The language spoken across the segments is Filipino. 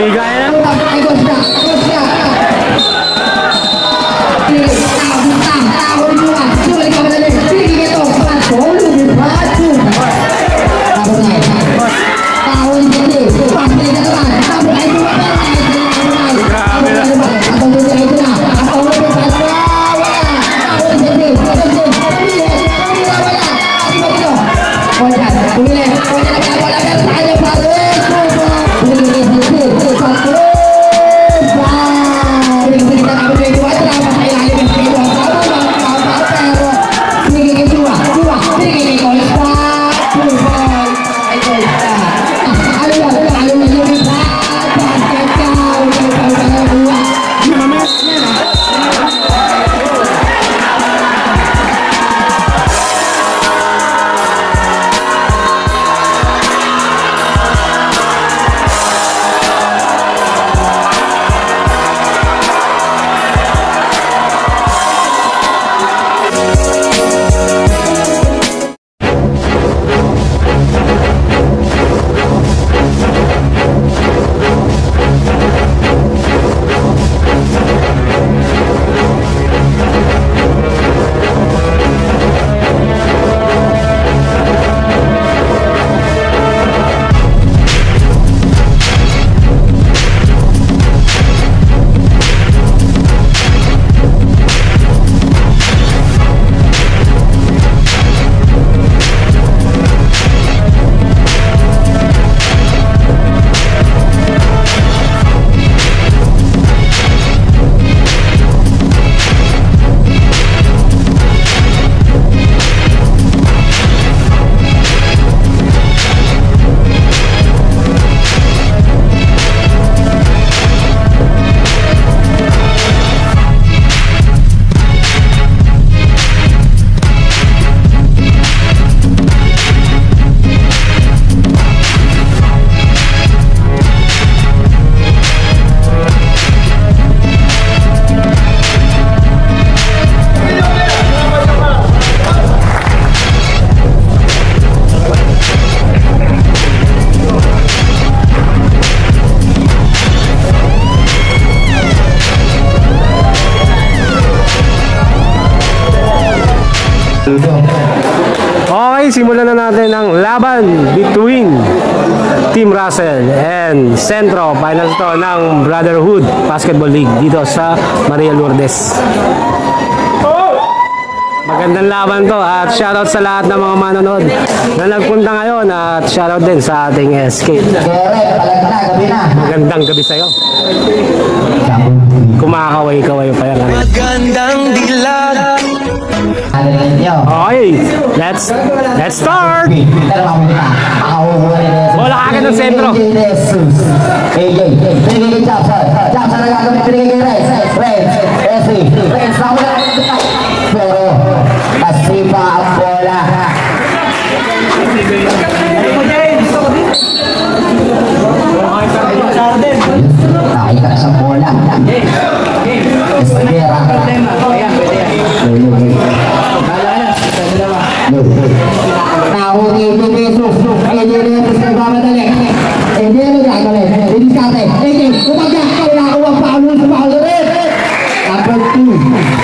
Bigay na. Okay, simulan na natin ang laban between Team Russell and Centro. Finals to ng Brotherhood Basketball League dito sa Maria Lourdes. Magandang laban to at shoutout sa lahat ng mga manonood na nagpunta ngayon at shoutout din sa ating SK. Magandang gabi sa'yo. Kumakaway-kaway pa yan. Magandang dilag. Okay, let's start. Bola kagad ng Sentro. Pero pasipa ang bola. Nakita sa bola. Espera. Nahuli ni Jesus. Hindi rin ito sa babatali. Hindi rin gagawin. Hindi kate. Hindi. Umaga. Kaya uwang paano sa paano rin. Number 2.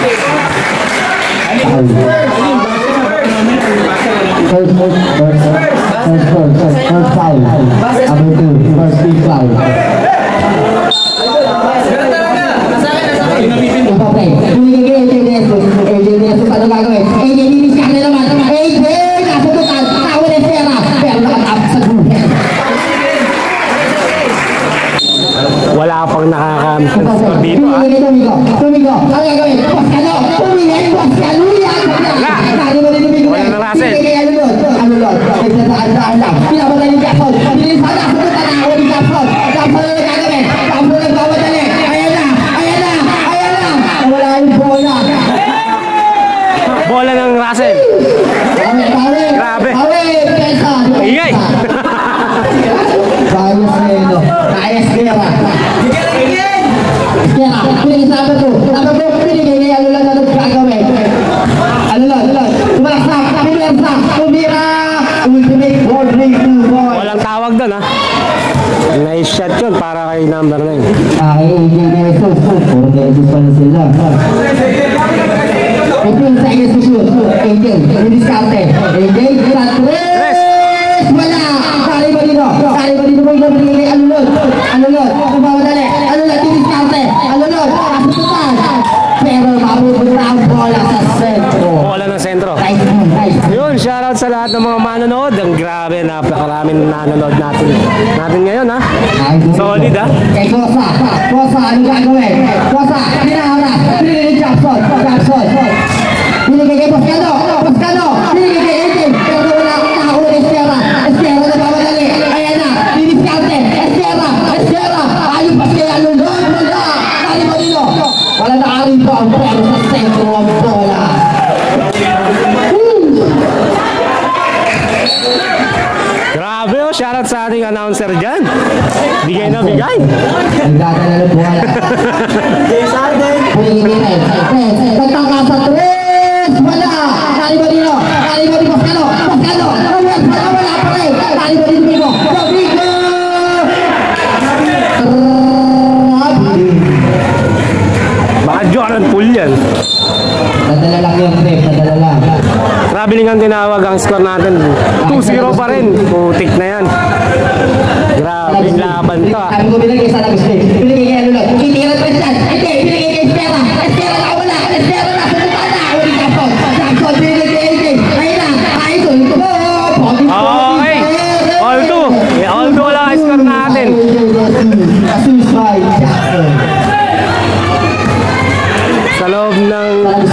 Wala pang nakaka-score dito ha. Wala na Russell. Bola ng Russell. Grabe. Ingay. Walang tawag doon ha. Nice shot bigat yun para kay number 9. Kay AJ Nesos. Puro Nesos pa na sila. Ito yung sa execution. AJ, didiskarte. AJ, sa 3. Wala! Kari ba dito? Kari ba dito mo yung nabigay? Alulod! Alulod! Kumawadali! Alulod! Didiskarte! Alulod! Kasututan! Pero mapupunta ang bola sa sentro. Bola ng sentro. Nice. Yun, shoutout sa lahat ng mga manonood. Ang grabe, napakaraming nanonood natin ngayon, ha? Solid, ha? Kay Kosa, ano gagawin? Kosa, pinaharas, pinili Jackson, binigay kay Pascano, binigay kay Ekin, pero wala akong nakahuli, Estera na bamadali, ayan na, diniskarte, Estera, ayun Pascano, wala, kali mo dito, wala nakarito ang pero sa sentro ang bola. Grabe, oh, shoutout sa ating announcer dyan. Bigay na bigay. Nagdadala ng bola. Pumingin, nagtangka sa 3, wala, kali mo dito, Pascano, wala pa rin, kali mo dito, Domingo! Baka Jordan Poole yan. Nadala lang yung rep, nadala lang. Grabe nga tinawag ang score natin. 2-0 pa rin. Putik na yan. Grabe yung laban to, ha. Sabi ko binigay sa nag-stay. Binigay kay Alulod. Kitikiran pa siya. Hindi, binigay kay Estera. Estera na wala. Estera na sa butana. Uli Jackson. Jackson binigay kay AJ. Ayun na. Ayun. Ito po. Okay. All 2. All 2 lang ang score natin. Susay Jackson. Sa loob ng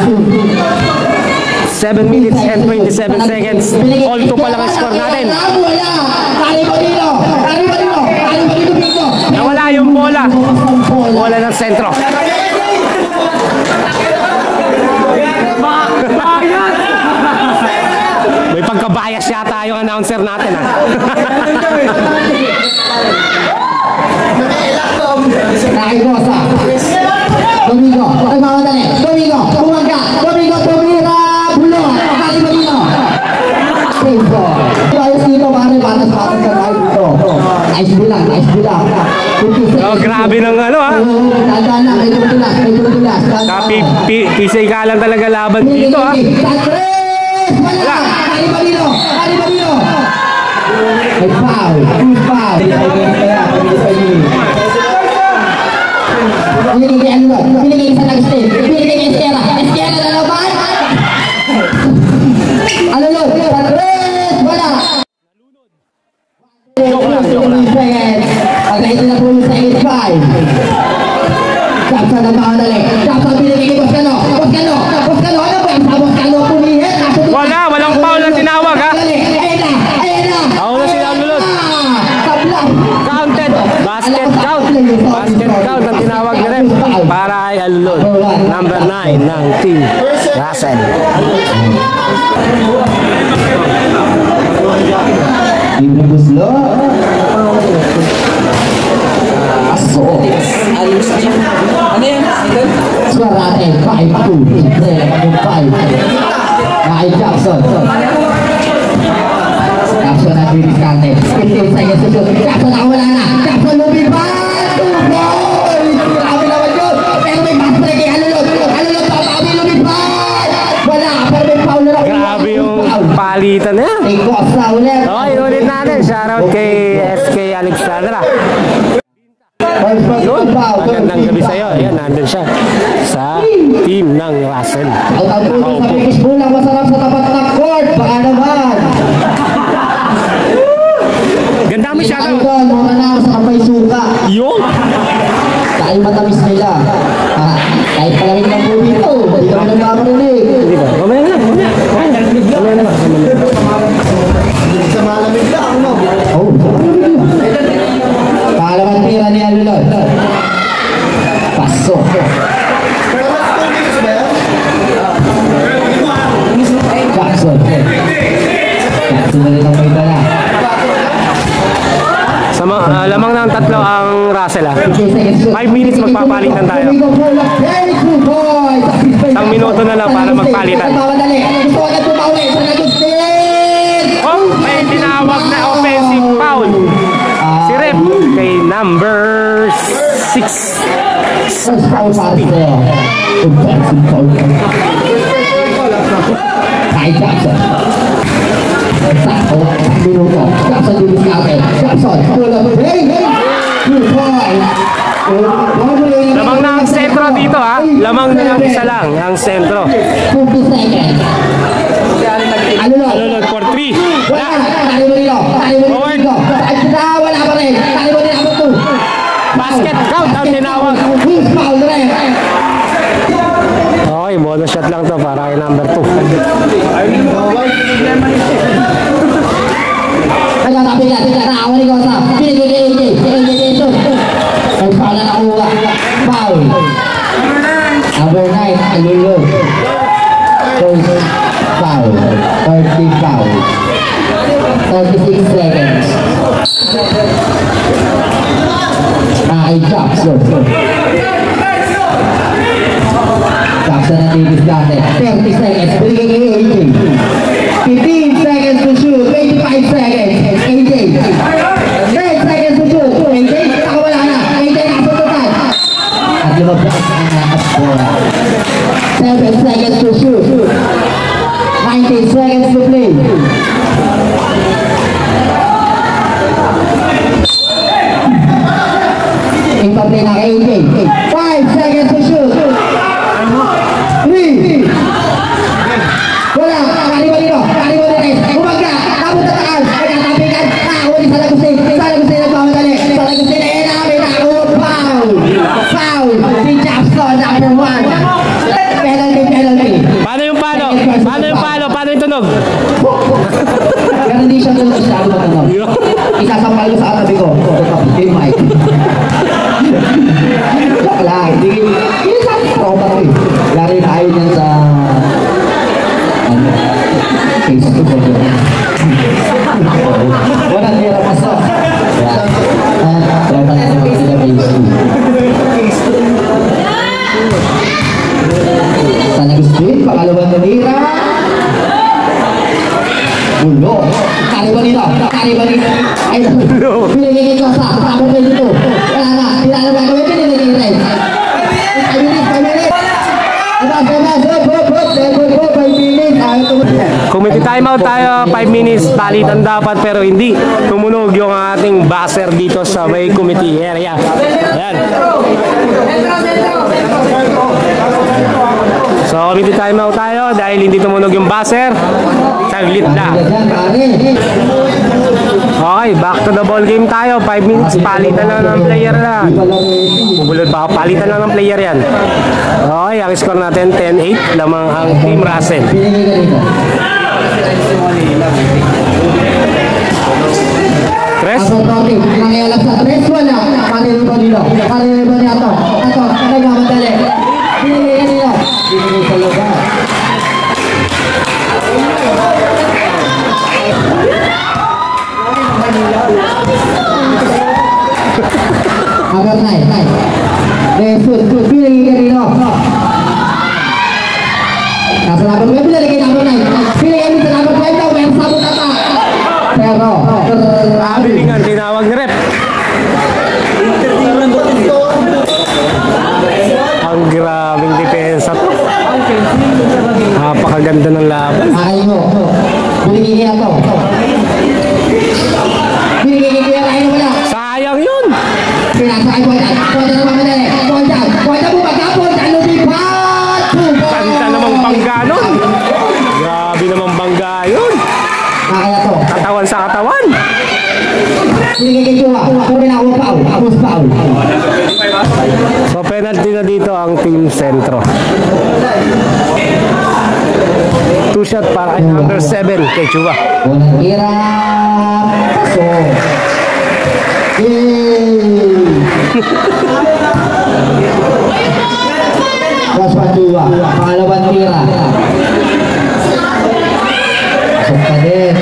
7 minutes and 27 seconds. All 2 pa lang ang score natin. Wala. Kali mo dito. Nawala yung bola. Bola ng sentro. May pagkabayas yata yung announcer natin, ha. Nakikosa. Domingo. Ay, mamadali. Domingo. Bumaga. Domingo. Tumira. Bulong. Kali mo dito. Save ball. Ayos dito, pare. Batas ka tayo dito. Nice bilang. Oh, grabe ng ano, ha. Tandaan na. May tutulas. Pisay ka lang talaga laban dito, ha. Wala. Kali mo dito. May foul. Binigay kay Alulod. Binigay sa nag-stay. Binigay kay Estera na laban. Alulod. Wala. Joke lang. Pagkaitin na po yung sa 8-5. Jackson na makadali. Jackson binigay kay Pascano. Ano ba yung sa Pascano pumihin? Walang foul na tinawag, ha. Ayun na. Ako na sila Alulod. Counted. Basket count ang tinawag na rin para ay Alulod. Number 9 ng Team Russell. Team Buslo. Aso. Ano yan? Score natin 5-2. 5. Kay Jackson. Jackson na diniskarte. 15 seconds to shoot. Jackson nakawala na. Jackson lumipat. Grabe naman yun. Pero may pass break kay Alulod. Papabi lumipat. Wala. Pero may foul na lang. Grabe yung palitan na yan. May Costa ulit. Okay, ulit natin. Shoutout kay SK Alexandra. Yun, magandang gabi sa'yo. Ayan, nandun siya sa team ng Russell. Ang puto sa British Bull ang masarap sa tapat ng court. Baka naman. Ganda mo siya. Idol, muna na sa kapay suka. Yun. Dahil matamis nila. Kahit palamig ng po dito. Hindi kami nagkakarinig. Hindi ba? Mamaya na. Mamaya na. Sa malamig lang, no? Oh. Pangalawang tira ni Alulod. Pasok. Jackson. Jackson na rin ang may dala. Lamang ng tatlo ang Russell, ha. 5 minutes magpapalitan tayo. Isang minuto na lang para magpalitan. Oh, may tinawag na offensive foul. Si Rep kay number 6. First foul para sa offensive foul. Kay Jackson. Sakto, ang minuto. Jackson din si Ate. Jackson, wala mo. Hey! Good point. Lamang na ang sentro dito ha. Lamang na lang isa lang ang sentro. 50 seconds. Alulod for 3. Wala. Tali mo dito. Tali mo dito. Wala pa rin. Tali mo dito. Basket count ang tinawag. Who's foul rin? Okay, bonus shot lang to para kay number 2. Nagkatabi ka. Nakawan ni Kosa. Pinigay kay AJ. AJ dito. Ay foul na nakuha. Foul. Number 9. Alulod. First foul. 30 foul. 36 seconds. Ay Jackson. Jackson ang libis dati. 30 seconds. Binigay kay AJ. 15 seconds to shoot. 25 seconds. AJ. 10 seconds to shoot. AJ. Nakawala na. AJ nakasundutan. At lumabas ang nakasbola. 7 seconds to shoot. 19 seconds to play. Ipaplay na kay AJ. 5 seconds to shoot. 3. Wala. Kaliwa dito. Kaliwa dito. Umaga. Tapos tataan. Nagkatapikan. Nakahuli sa Lagusin. Sa Lagusin nagmamadali. Sa Lagusin na yan namin. Nakahuli. Foul. Foul. Si Jackson. Number 1. Penalty. Paano yung palo? Paano yung palo? Paano yung tunog? Ganun di siya tulog siya. Isasampal ko sa katabi ko. Yung mic. Wala. Hindi sa tropa ko eh. Lari na ayaw niyan sa Facebook ko. Wala nila pasok. Tropa natin mga sila Facebook. Sana gusto pangalawang nanira. Ulo. Kaliwa nito. Ay, pinigigit ko sa tapos kayo dito. Wala na. Wala na gagawin. Pinigigit rin. 5 minutes. Committee timeout tayo, 5 minutes, palitan dapat pero hindi tumunog yung ating buzzer dito sa may committee area. Ayan. So committee timeout tayo dahil hindi tumunog yung buzzer. Saglit na. Okay, back to the ball game tayo. 5 minutes, palitan lang ng player na. Bubulod pa, palitan lang ng player yan. Okay, ang score natin 10-8, lamang ang Team Russell. Tres? Nangyayalap sa tres, wala. Kanilibo nilo. Kanilibo niya ito. Ito, nagmamadali. Pinigay nilo. Pinigay sa lugar. Agar naik. Resul, pinigay ka nilo. Nasa laban mo, pinigay ka naik. Pinigay mo sa laban mo, ito, may sabot ata. Pero, Abiling ang tinawag ni Rep. Ang grabing depensa to. Napakaganda ng laban. ay mo. Pinigay ka ito. Pinigay ka ito, wala. Sayang yun. Pinasakay ko yan. Kuwanta naman madali. Kuwanta mo magkapon. Lumipat. Kanta namang bangga nun. Grabe namang bangga yun. Kaya to. Katawan sa katawan. Pinigay ka ito. Ako rin ako foul. Ako foul. So penalty na dito ang Team Sentro. 2 shot para kay number 7 kay Chuba. Unang hirap. So. Mas Padua. Pangalawang tira. Pasok pa din.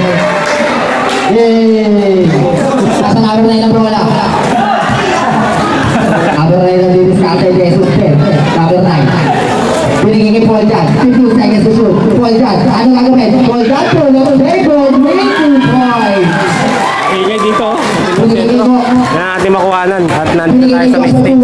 Nasa number 9 ang bola. Number 9 ang dinis ka kay Jesus Pen. Number 9. Binigay kay Paul Jan. 15 seconds to shoot. Paul Jan. Ano gagawin? Paul Jan. Number 8. Winning 2 points. Ingay dito. Binigay ko. Na natin makuhanan. nandito tayo sa mistakes.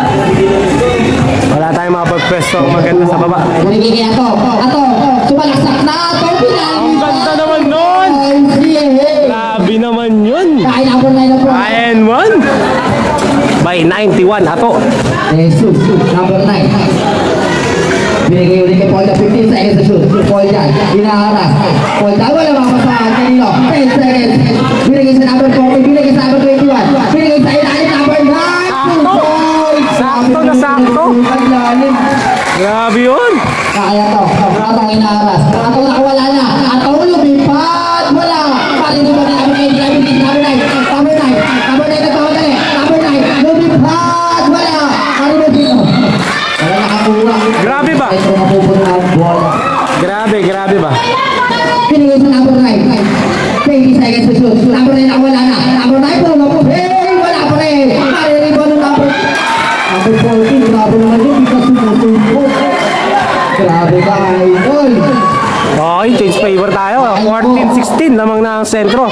Wala tayong mapagpwesto maganda sa baba. Binigay ato, sumalaksak na ato, Ang ganda naman nun! Grabe naman yun! Kain ako na yun po. And 1 by 91 ato. Jesus, number 9. Binigay ulit kay Paul, 15 seconds to shoot. Paul dyan, hinaharas. Paul dyan, wala makapasahan kanino. 10 seconds. Binigay sa number 40, binigay sa number 21. Binigay sa ilalim number 9. Sakto na sakto. Grabe yun. Kaya to, atong hinaharas. Atong nakawala na. Atong lumipad. Wala. Parinig mo na namin kay number 9. Number 9. Number 9 na tawag Number 9. Lumipad. Wala. Parinig dito. Wala nakakuha. Grabe ba? Ito mapupunta ang bola. Grabe ba? Pinigay sa number 9. 20 seconds to shoot. Number 9 na wala na. Number 9 po. Wala pa rin. Parinig mo na number 14. Grabe naman yun. Di ka sumusumpot. Grabe ka, idol. Okay, change favor tayo. 14-16 lamang na ang sentro.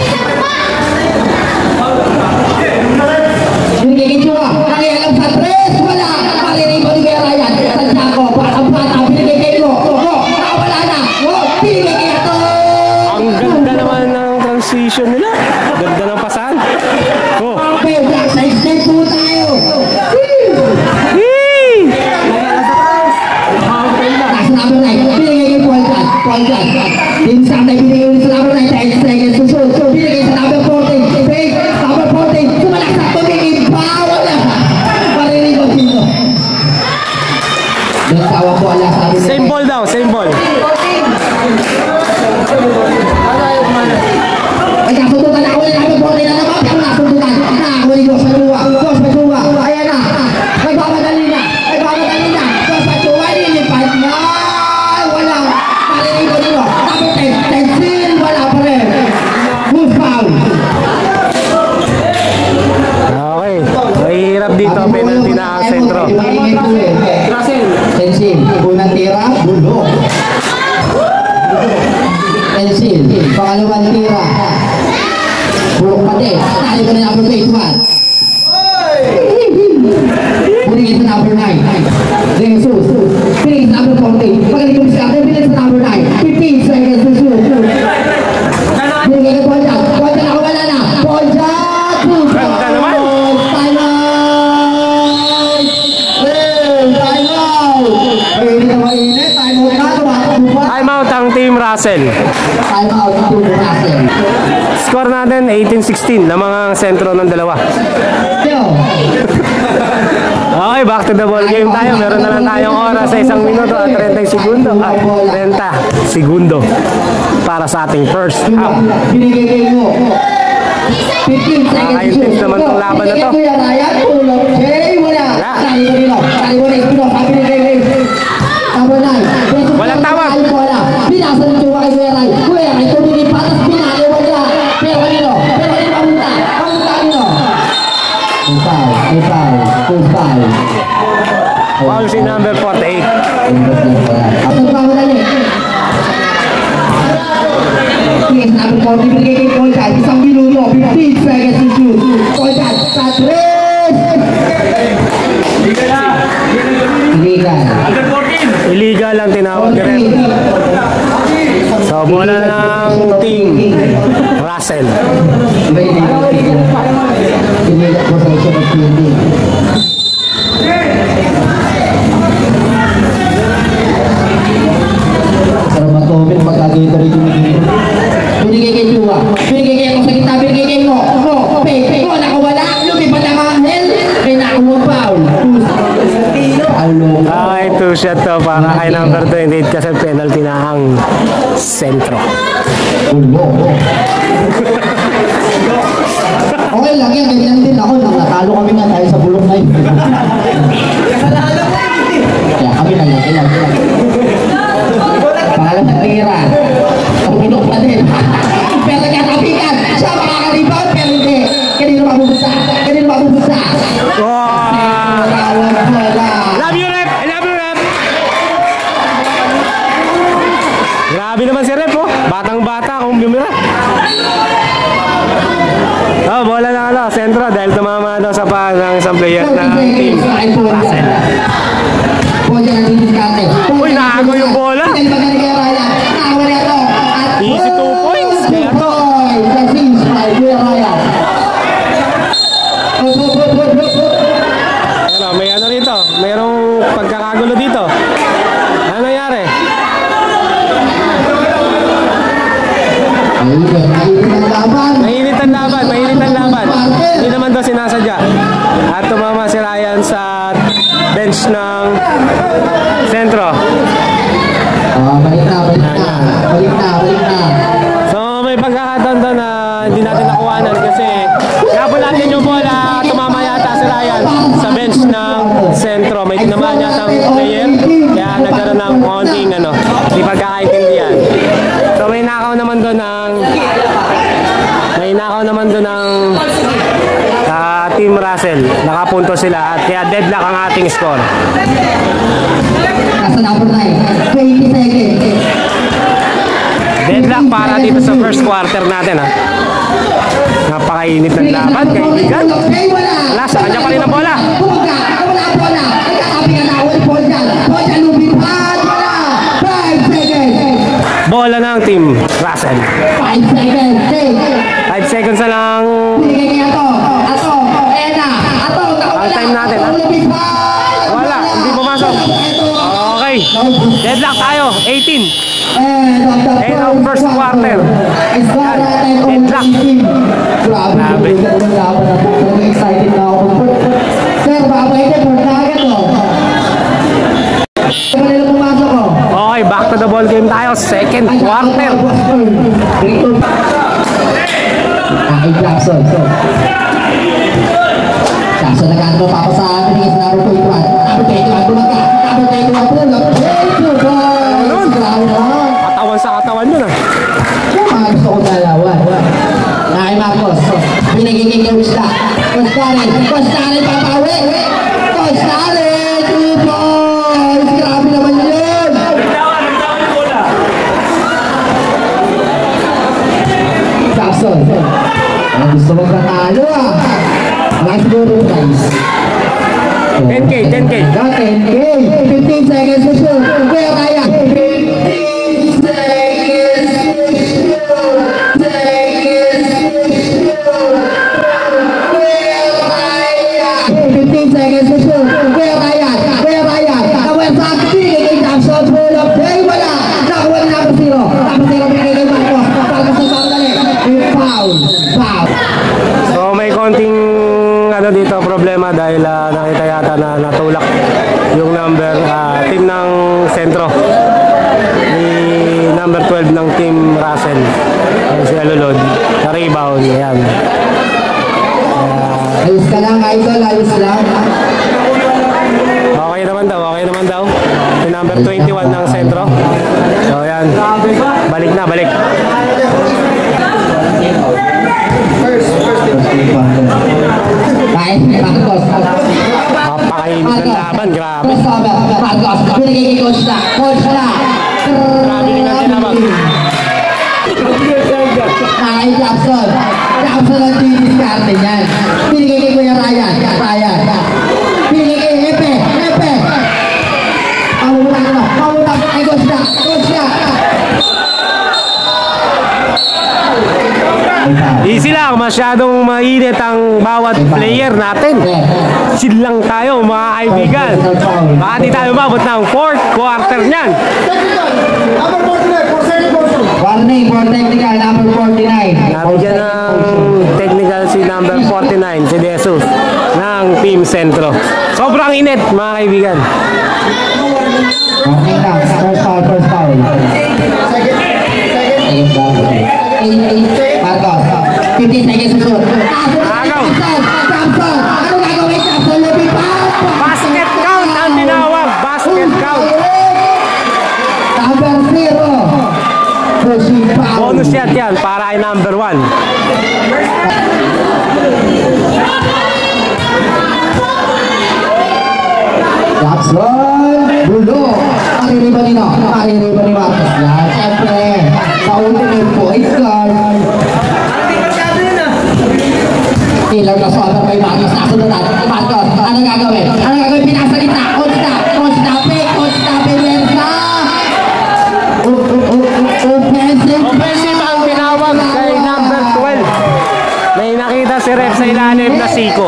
Binigay kay Chua. Nangyayalap sa 3. Wala. Parinig mo ni Kuya Ryan. Santiago. Bata. Binigay kay Lo. Nakawala na. Binigay kay Ato. Ang ganda naman ng transition nila. Ganda ng pasan. Oh. Okay, side step po tayo. Yee! Taas na number 9. Binigay kay Paul Jan. Dinsak na binigay ulit sa number 9. 10 seconds to shoot. Binigay sa number 14. Break. Number 14. Sumalaksak. Tumingin. Bawal na. Marinig mo dito. Nagtawa po ala sa amin. Same ball daw, same ball. Ay, kasundutan ako na number 14 na naman. Pero nasundutan. Nakakuli ko sa luwa. Dos Pachua. Ayan na. Nagbamadali na. Dos Pachua. Nilipad na. Wala. Marinig mo dito. Number 10. Tensil. Wala pa rin. Good foul. Okay. Mahirap dito. Penalty na ang sentro. Tensil. Unang tira. Bulok. Tensil. Pangalawang tira. Bulok pati. Tali ko na number 21. Binigay sa number 9. Jesus. Binigay sa number 14. Pagaling ko siya. Binigay sa number 9. 15 seconds to shoot. Binigay kay Paul Jack. Paul Jack ako wala na. Paul Jack. Ganda naman. Time out. Time out. Hindi na mainit. Time out na. Time out ang Team Russell. Time out ng Team Russell. Score natin 18-16 lamang ang sentro ng dalawa. Yo. Okay, back to the ball game tayo. Meron na lang tayong oras sa 1 minuto at 30 segundo. 30 segundo para sa ating first half. Binigay kay mo. 15 seconds. Nakaka-intense naman tong laban na to. Kuya Ryan, tulog. Jay, wala. Tali ko nilo. Espino. Binigay kay number 9. Walang tawag. Wala. Binasa ng tuwa kay Kuya Ryan. Kuya Ryan, tumingin patas. Pinali, wala. Pero nilo. Pamunta. Nilo. Foul. Foul si number 48. Ang pamudali. Yes, number 40. Binigay kay Paul Jan. Isang minuto. 15 seconds to shoot. Paul Jan. Sa 3. Illegal ang tinawag rin. So, bola ng Team Russell. Para mag-comment magkakita rin yung binigay kay Chua. Binigay kay ako sa kita. Binigay kay mo. Nakawala. Lumipad ang Angel. May nakuha foul. Okay, 2 shot to para kay number 28 kasi penalty na ang sentro. Okay lang yan, ganyan din ako. Natalo kami nga tayo sa bulok na yun. Kaya kami ilang. Pangalan ng tira. Ang bulok pa din. Pero katapikan, siya makakalibaw, pero hindi. Kanino mabubusa? Wow! Wala. Love you, Rep! I love you, Rep! Grabe naman si Rep, oh. Batang-bata kung bumira. Oh, bola na ano, sentro dahil tumama daw sa paa ng isang player ng team Russell. Uy, nakago yung bola. Easy 2 points. Kaya to. Ano, may ano rito. Mayroong pagkakagulo dito. Ano nangyari? Mainit ang laban. Hindi naman daw sinasadya. At tumama si Ryan sa bench ng sentro. Balik na. So may pagkakataon doon na hindi natin nakuhanan kasi nabol natin yung bola, tumama yata si Ryan sa bench ng sentro. May tinamaan yata ang player kaya nagkaroon ng konting di pagkakaintindihan. So may nakaw naman doon ng Team Russell. Nakapunto sila at kaya deadlock ang ating score. Nasa number 9, 20 seconds. Deadlock para dito sa first quarter natin ha. Napakainit ng laban, kaibigan. Wala, sa kanya pa rin ang bola. Wala bola. Nagkakapi ka na. Wala bola. Bola lumipad. Wala. 5 seconds. Bola ng Team Russell. 5 seconds. 5 seconds na lang. Binigay kaya to. Ang time natin ha. Wala, hindi pumasok. Okay, deadlock tayo, 18. End of first quarter. Deadlock. Grabe. Excited na ako. Sir, babay din. Agad o. Kanila pumasok o. Okay, back to the ball game tayo. Second quarter. Jackson. Jackson nag-ano pa ako sa amin sa number 21. Number 21, bumaga. Number 21, pull-up. Thank you, boys. Katawan sa katawan yun ah. Mga gusto ko dalawan. Nakay Marcos. Binigay kay Coach Da. Coach Darren, papawi. Coach Darren, 2 points. Grabe naman yun. Jackson. Gusto mo katalo ah. Last goal guys. 10K. 10K. 15 seconds to shoot. Kaya kaya. 15 seconds to shoot. Kaya kaya. Kawin sa akin. Jackson pull up. Hey, wala. Nakuha na ako 0. Tapos 0 pinigay kay Marcos. Tapos sa pangdali. Foul. So may konting dito problema dahil nakita yata na natulak yung team ng sentro ni number 12 ng Team Russell, si Alulod, na rebound. Ayan. Ayos ka lang, idol. Ayos lang. Okay naman daw si number 21 ng sentro. So ayan, balik. Marcos. Napakainit ng laban, grabe. Marcos, binigay kay Coach Na. Grabe din ang tinabag. Nakay Jackson ang didiskarte niyan. Binigay kay Kuya Ryan. Binigay kay Epe. Pamuna kay Coach Na. Easy lang, masyadong mainit ang bawat player natin. Chill lang tayo mga kaibigan. Baka di tayo mabot ng fourth quarter niyan. Warning for technical number 49. Nabigyan ng technical si number 49, si De Jesus ng Team Sentro. Sobrang init mga kaibigan. Okay lang, first foul. Marcos, 15 seconds to shoot. Jackson! Ano gagawin Jackson? Basket count ang tinawag. Basket count. Number 0. Bonus shot yan para ay number 1. Jackson! Bulo! Maririba ni Marcos. Yan, siyempre. Sa ultimate point guard. Taylor na sobra kay Marcos. Nasundan. Marcos, ano gagawin? Ano gagawin? Pinasa kita. Offensive ang tinawag kay number 12. May nakita si Rep sa ilalim na Siko.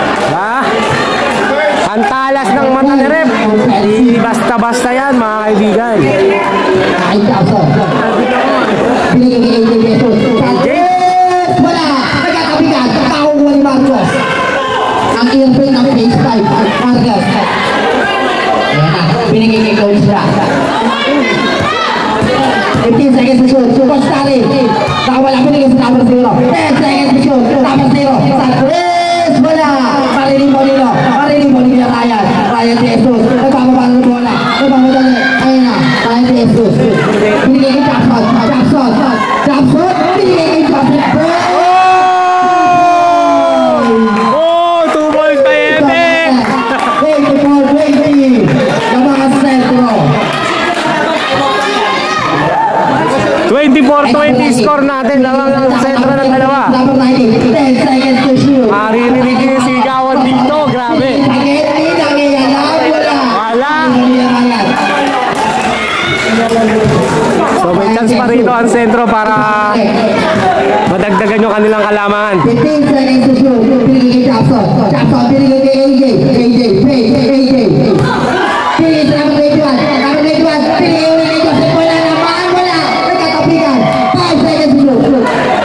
Ang talas ng mata ni Rep. Hindi basta-basta yan, mga kaibigan. Ay, Jackson. Pinigay kay Jesus. Wala! Nagkakabigat. Nakakuha ni Marcos. Ang airplane ng phase 5. Marcos. Ayan na. Pinigay kay Coach Ra. 15 seconds to shoot. Coach Tari. Nakawala. Pinigay sa number 0. 10 seconds to shoot. Number 0. Wala! Marinig mo nilo. Marinig mo nilo Ryan. Ryan Jesus. Nagpapabala ng bola. Nagpapadali. Ayun na. Ryan Jesus. Pinigay kay Jackson. Jackson. Pinigay kay Jackson. Oh! 2 balls pa Epic! 24-20. Ng mga sentro. 24-20 score natin. Dalawang ang sentro ng dalawa. Number 90. 10 seconds to shoot. Maririnig yung sigawan dito. Grabe. Wala. So may chance pa rito ang sentro para madagdagan yung kanilang kalamangan. 15 seconds to shoot. Pinigay kay Jackson. Pinigay kay AJ. Pinigay sa number 21. Pinigay ulit kay Joseph. Wala naman. Nagkatapigan. 5 seconds to shoot.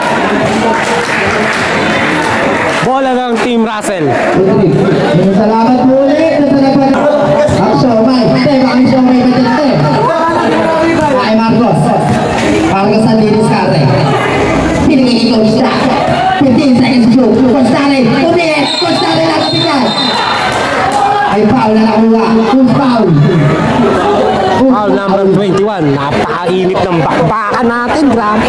Bola ng Team Russell. Salamat po ulit. Ang Shomai. Ang Shomai ba dito? Ay Marcos. Marcos ang linis kare. Pinigay kay Coach Ra. 15 seconds to shoot. Coach Tari. Coach Tari nakapigan. Ay foul na nakuha. Who's foul? Foul number 21. Napakainit ng bakbakan natin. Grabe.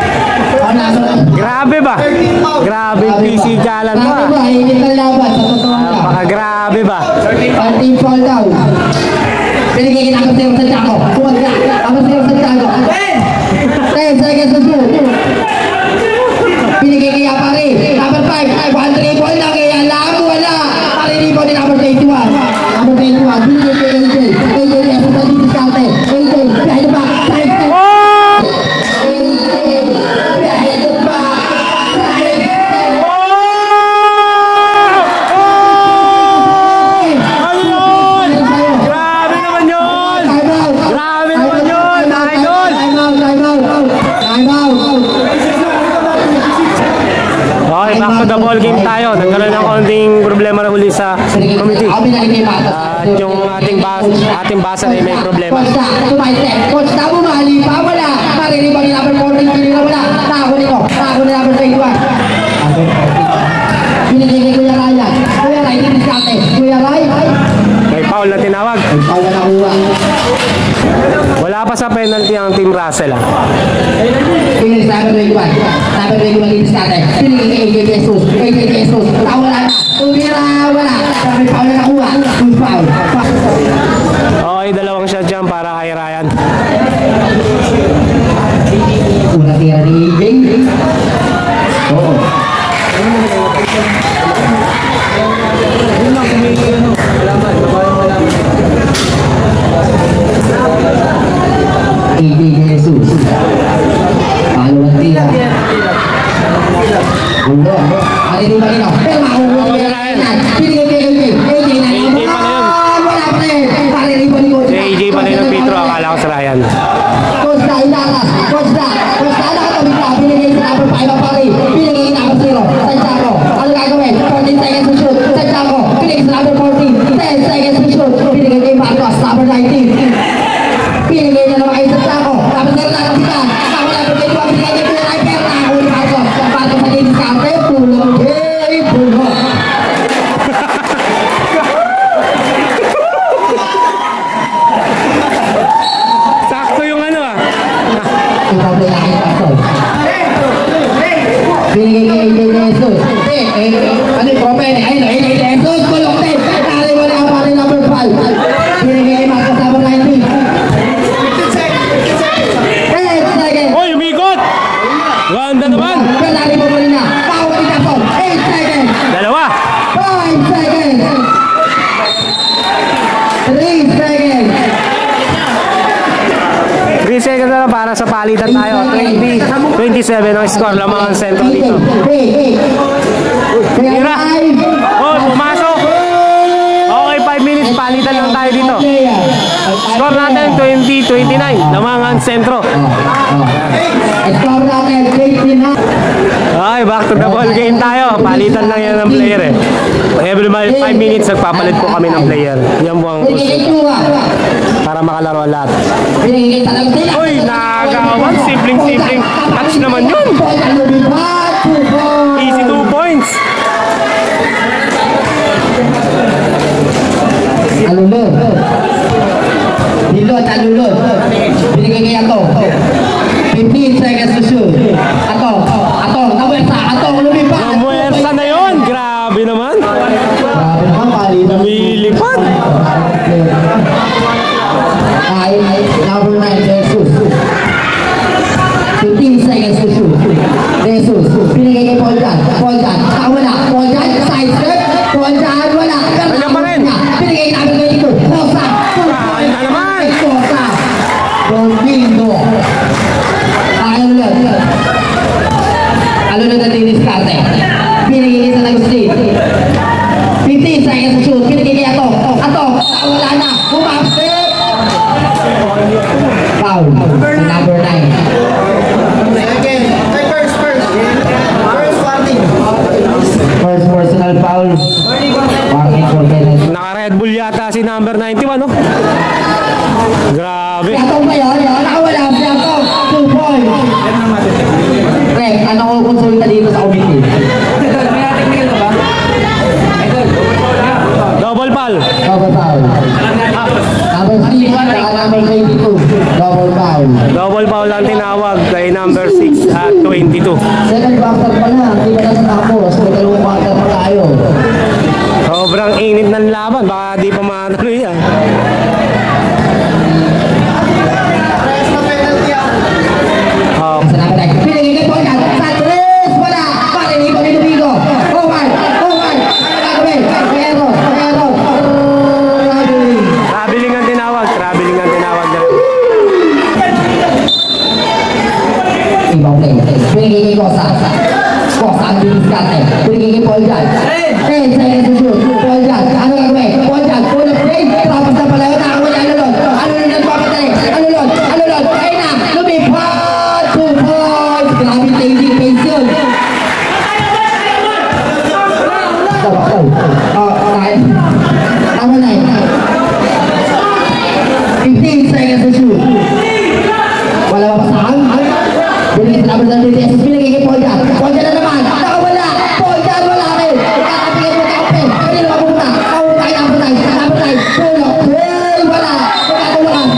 Grabe ba? Grabe yung pisikalan mo. Grabe ba? Init ng laban. Sa totoo na. Napakagrabe ba? Team fall down. Pinigay kay number 0 sa Chaco. Kumagda. Number 0 sa Chaco. 10 seconds to shoot. Pinigay kay Apari. Number 5. 1-3 ball lang. Kaya alam mo wala. Parinipo ni number 21. Number 21. Pinigay kay AJ. AJ Leso sa dito sa atin. AJ. Behind the back. Side step. Behind the back. Side step. Ano yun? Grabe naman yun! Grabe naman yun! Idol! Time out. Okay, back to the ball game tayo. Nagkaroon ng konting problema na huli sa committee. At yung ating basa ay may problema. Coach na bumali pa, wala. Marinig ba ni number 14, pinila wala. Nakahuli ko, nakahuli number 21. Pinigay kay Kuya Ryan. Kuya Ryan, hindi sa atin. Kuya Ryan. May foul na tinawag. Foul na nakuha. Wala pa sa penalty ang Team Russell. Pinigay sa number 21. Number 21 hindi sa atin. Pinigay kay AJ Jesus. AJ Jesus. Wala na. Tumira, wala. May foul na nakuha. Good foul. Okay, dalawang shot dyan para kay Ryan. Una tira ni AJ. Oo. AJ Jesus. Pangalawang tira. Ulo. Arinig ba nino? Pero makukuha niya. Pinigay kay AJ. AJ na naman. Wala pa rin. Arinig ba ni Coach? Si AJ pa rin ng Petro. Akala ko sa Ryan. Coach na, inakas. Coach na, nakatabi ka. Pinigay sa number 5 ang pari. Pinigay sa number 0. Santiago. Ano gagawin? 14 seconds to shoot. Santiago. Pinigay sa number 14. 10 seconds to shoot. Pinigay kay Marcos. Number 19. Pinigay niya naman kay Santiago. Number 0 na kapitan. Number 22. Pinigay kay Kuya Riper. Nakahuli Marcos. Marcos sa linis karte. Pulo. Hey, pulo. Sakto yung ano ah. Ikaw na lang yung pasol. Binigay kay AJ Jesus. Ano yung problem? Ayun, AJ Jesus. Kulong tape. Tari mo na ang pari number 5. Binigay kay Marcos number 19. 10 seconds. Uy, umikot! Ganda naman! Penalty mo muli na. Bawal ni Jackson. 8 seconds. Dalawa. 5 seconds. 3 seconds. 3 seconds na lang para sa palitan tayo. 20-27 ang score lamang ang sentro dito. Tira. Oh, pumasok. Okay, 5 minutes. Palitan lang tayo dito. Score natin 20-29 lamang ang sentro. Score natin 29. Okay, back to the ball game tayo. Palitan lang yan ng player eh. Every 5 minutes nagpapalit po kami ng player. Yan po ang gusto para makalaro ang lahat. Uy, nakagawan. Simpleng touch naman yun. Easy 2 points. Alulod. Dilot, alulod. Binigay kay Ato. 15 seconds to shoot. Ato, Ato, lumipat. Namuwersa na yun. Grabe naman. Grabe naman, palitan. Lumilipad. Ay, number 9, Jesus. 15 seconds to shoot. Jesus, binigay kay Paul Jan. Wala. Paul Jan, side step. Paul Jan, wala. Kanya pa rin. Binigay namin kay dito. Kosa. Kanya naman. Kosa. Domingo. Alulod na diniskarte. Binigay kay San Agustin. 15 seconds to shoot. Binigay kay Ato. Wala na. Bumapit. Foul. Number 9. First personal foul. Warning for penalty. Naka-Red Bull yata si number 91, no? Grabe. Piatong ba yun? Nakawala. Piatong. 2 points. Rek, ano ko konsulta dito sa committee? Double foul. Double foul. Number 3, saka number 22. Double foul. Double foul ang tinawag kay number 6 at 22. Second backer pa na. Hindi ka na sa tapos. May dalawang backer pa tayo. Sobrang init ng laban. Baka di pa matuloy yan. Oh. Sa number 9. Pinigay kay Paul Jan. Sa 3. Wala. Parinig ko ni Domingo. Over. Ano gagawin? Pero. Traveling ang tinawag na. Ibang play. Pinigay kay Kosa ang diniskarte. Pinigay kay Paul Jan. 10 seconds to shoot. Paul Jan. Ano gagawin? Paul Jan. Full of play. Tapos na pala yun. Nakawala. Alulod nagpapatali. Alulod. Ayun na. Lumipad. 2 points. Grabe changing pace yun. Tama na 15 seconds to shoot. Wala pa pasahan. Binigay sa number 30. Binigay kay Paul Jan. Paul Jan na naman. Nakawala. Paul Jan wala rin. Kakapigay mo kape. Kanina mapunta. Nakawala kay number 9. Tulog. Hey, wala. Magkatulakan.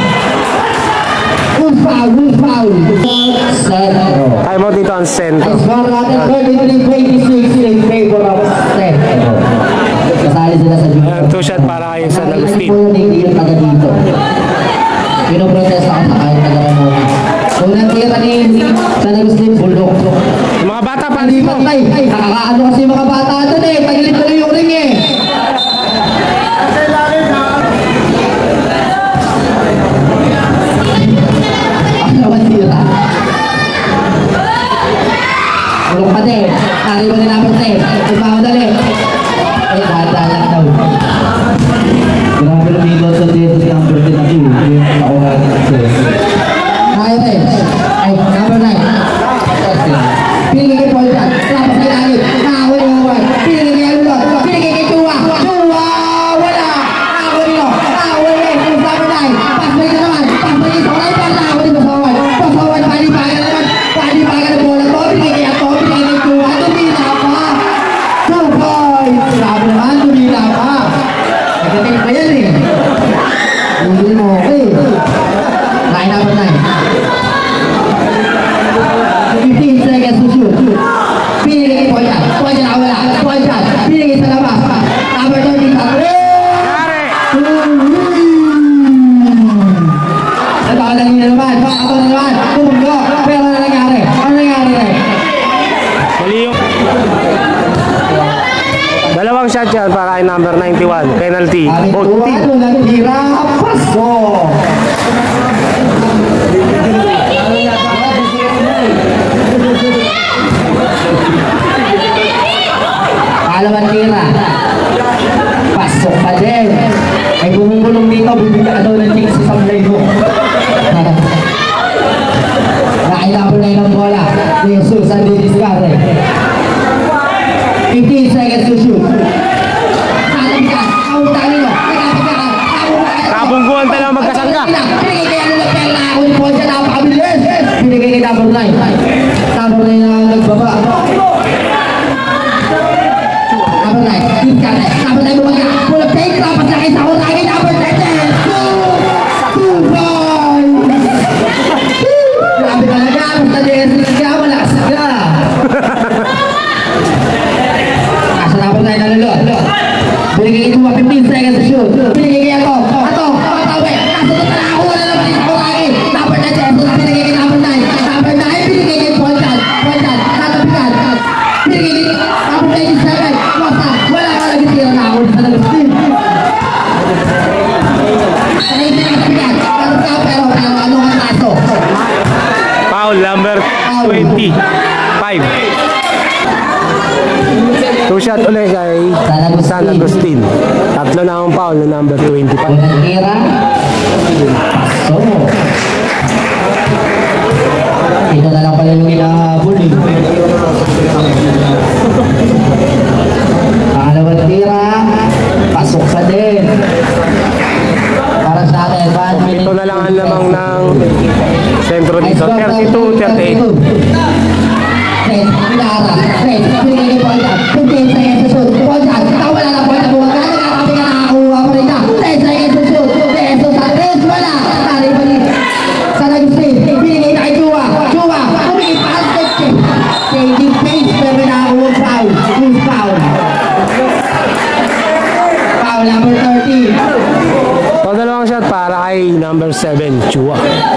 Foul. Center. Time out dito ang sentro. Ay, score natin 33-26 in favor of Center. Kasali sila sa junior. 2 shot para kayo sa Agustin. Hindi yung taga dito. Pinoprotesta ako sa kahit taga Ramona. Unang tira ni San Agustin, bulldog. Yung mga bata pa Hindi dito. patay. Nakakaano kasi yung mga bata doon eh. Tagilid na yung ring eh. Ano naman tira? Bulog pa din. Nariba din namin tayo. Ibaho dali. Ay, bata lang daw. Grabe lumilot sa dito si number 10 ako. Yung nakuha natin. Kaya tayo. Ay, number 9. Pinigay kay Paul Jan. Tapos kay Dani. Nakawin yung one. Pinigay kay Alulot. Pinigay kay Chua. Wala. Nakawin nyo. Yung number 9. Pasbay ka naman. Pasbay ka naman. Nakawin mo sa one. Pasawan. Palipagan naman. Palipagan na bola to. Pinigay kay Ato. Pinigay kay Chua. Tumila pa. 2 points. Grabe naman. Tumila pa. shot yan para kay number 91. Penalty. Both team. Tira, paso. Pangalawang tira. Pasok pa din. Ay bumubulong dito, bibigyan ka daw ng tingin sa sablay mo. Nakailapon na yun ang bola. Jesus ang didiscarte. 15 seconds to shoot. Kalamkan, kauntahan nyo. Kabungguan talaga magkasangka. Pinigay kaya nila pera ako ni Paul siya, napakabilis. Pinigay kay number 9. Number 9 na nagbaba. Number 9, didiscarte. Number 9 bumagyan. Full of take, dapat na kayo sa kurangin. Number 10. Grabe talaga, basta DS talaga, malakas ka. Asa na po tayo nalulot. Binigay ito 15 seconds to shoot. Binigay kaya ito. Ato, patawi. Kasunod na ako, wala naman ito ko lagi. Number 9, Jesus, binigay kay number 9. Number 9, binigay kay Ponchal. Ponchal, natabigan. Binigay kay number 97. Basta, wala ka lagi tira na ako sa nalagsin. Sa hindi natabigan. Pero ano ang taso? Foul number 25. 2 shot ulit kay San Agustin. Tatlo na ang foul na number 25. Unang tira. So, ito na lang pala yung inahabol eh. Pangalawang tira. Pasok pa din. Para sa akin, 1 minute. Ito na lang ang lamang ng sentro dito. 32-38. Pinara, pinigay po ito. 15 seconds to shoot. Ponchal, wala na po ito. Bumagana, nakabi ka nakakuha mo rin na. 10 seconds to shoot. Jesus Andres, wala. Tari pa rin. San Agustin, pinigay na kay Chua. Chua, tumigay pa ang check. Changing pace, pero nakakuha foul. Who's foul? Foul number 30. So, dalawang shot para kay number 7, Chua.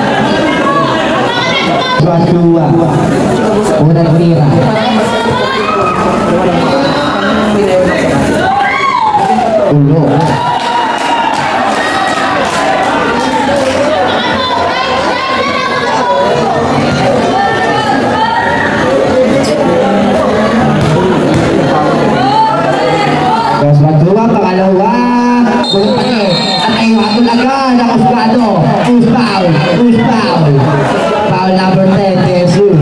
Chua. Unang tira. Ulo. Terus magduwa, pangalawa. Bulpake. At ay wato agad. Nakasugado. Who's foul? Who's foul? Foul number 10, Jesus.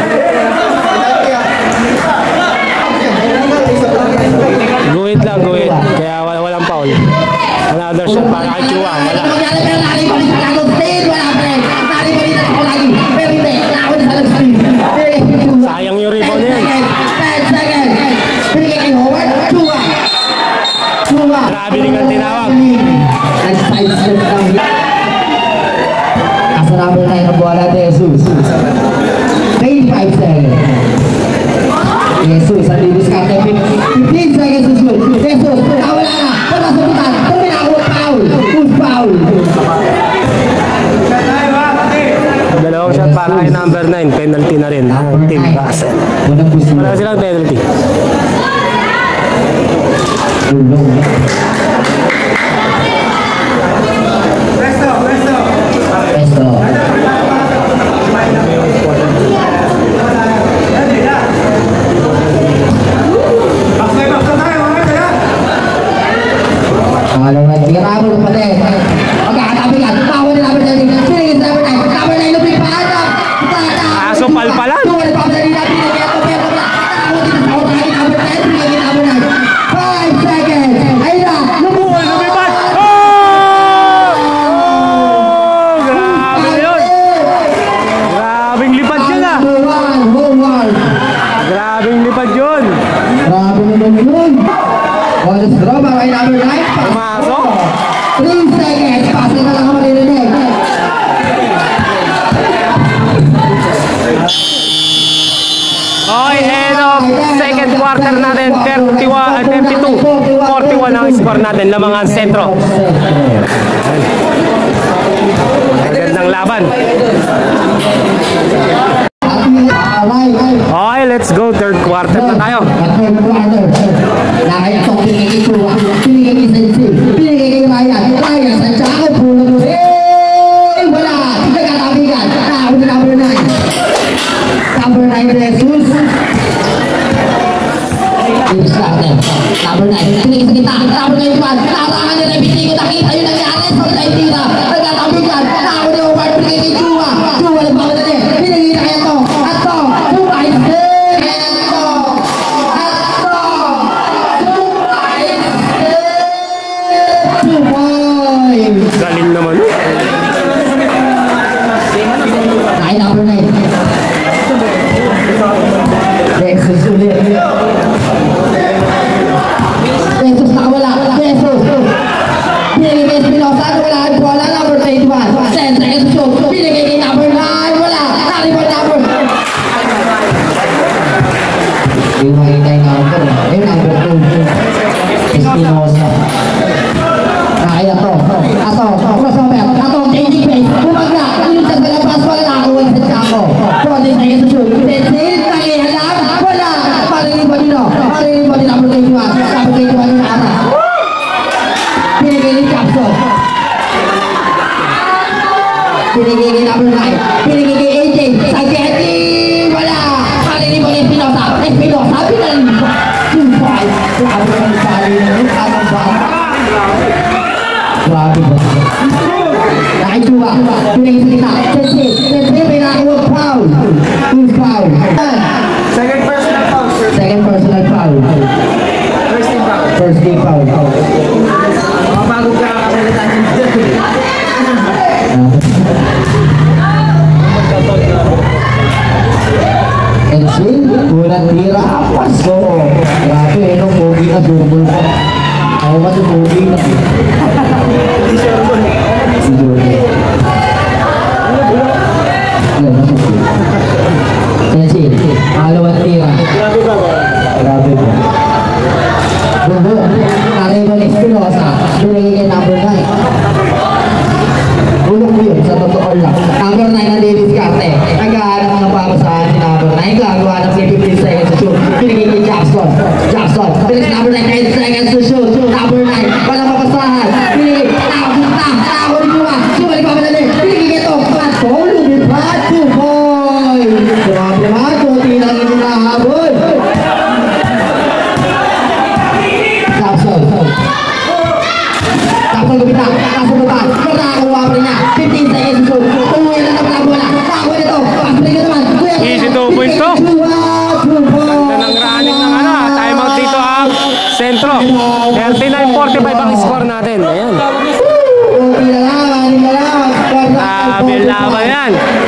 Guhit lang, guhit. Kaya walang foul. Another shot para kay Chua. Wala. Sayang yung rebound niya. 10 seconds. Pinigay kay Howard. Chua. Grabe rin ang tinawag. Nag-sidestep lang. Asa number 9 ang bola, Jesus. 25 seconds. Jesus, ang didiscarte. 15 seconds to shoot. Jesus, wala na. Wala sa butan. Terminako, foul. Who's foul? Dalawang shot para kay number 9. Penalty na rin. Team Russell. Wala silang penalty. Presto. Pangalawang tira mo pa din. Magkakatabi ka. Tawa na namin dyan. Pinigil sa namin. Number 9, lupit pa. Aso palpalan. Tuwan pa sa nila. Pinigil ito. Pero wala. Ako dito sa kurangin. Number 10. Pinigil number 9. 5 seconds. Ayun na. Lumipat! Oh! Grabe yun! Grabing lipad yun ah! Grabing lipad yun! Grabe naman yun. Bonus draw para kay number 9. Pumasok! 3 seconds. Pasa na lang ako maririnig. Okay, end of second quarter natin, 32-41 ang score natin, Lamangan Sentro. Magandang laban. Okay, let's go, third quarter na tayo. Third quarter. Nakaya itong pinigil Number 9, Jesus. Number 9, pinigil sa kita. Number 9, tarangan nila, pinigil ko, nakita yung nangyari sa Argentina. Nagkatabigan, tao ni Omar, pinigil kay Chua. Chua, nagpapala niya, pinigil na kaya to. At to, Chua, is dead. Kaya to. At to, Chua, is dead. Chua. Galing naman. Ay, number 9. Jesus ulit. Jesus nakawala. Jesus. Pinigay kay Espinosa. Wala. Wala. Number 21. Sensor. Jesus. Pinigay kay number 9. Wala. Naribon number. Yung makikita yung number. Yung number 2. Espinosa. Ay, ato. Crossover. Ato. Changing face. Bumagla. Yung sa labas. Wala na ako. Yung sa ako. Project na Jesus. Sensor. Nangihalam. Wala. Marinig ba dito? Marinig ba dito? Number 21. Number 21 yung nasa. Pinigay ni Jackson. Pinigay ni number 9. Pinigay kay AJ. Sageti. Wala. Marinig ba ni Espinosa? Espinosa. Pinigay ni 2-5. Grabe ka ni Sally. Anong ba? Grabe ba? Nakituwa. Pinigay sa kita. Sensei. May nakakuha foul. 2 foul. Second personal foul, sir. Second personal foul. First team foul. First team foul. Mga bago ka kasalita niyo. Ensin, unang tira, paso. Grabe, nung pogi na durable pa. Ako ba yung pogi na? Si Jordan. Ensin, pangalawang tira. Grabe ba? Bubo, Naribon Espinosa, binigay kay number 9. Bulok ko yun, sa totoo lang. Number 9 na didiskarte. Nag-aaral ng papasahan si number 9. Gagawa ng 15 seconds to shoot. Binigay kay Jackson. Bilis number 9, 10 seconds to shoot. Number 9, walang papasahan. Binigay, nakapunta. Nakakuha ni Chua. Chua, di pa madali. Binigay kay to. Pato, lumipat. 2 boy. Grabe ba? Kunti lang yung nahabol. Jackson lumita. Jackson lumita. Nakakuha pa rin niya. 15 seconds to shoot. Tuloy na naman ang bola. Nakakuha nito. Pag-break naman. Easy 2 points to. Ganda ng running ng ano. Time out dito ang sentro. 39-45 ang score natin. Ayan. Grabe laban yan.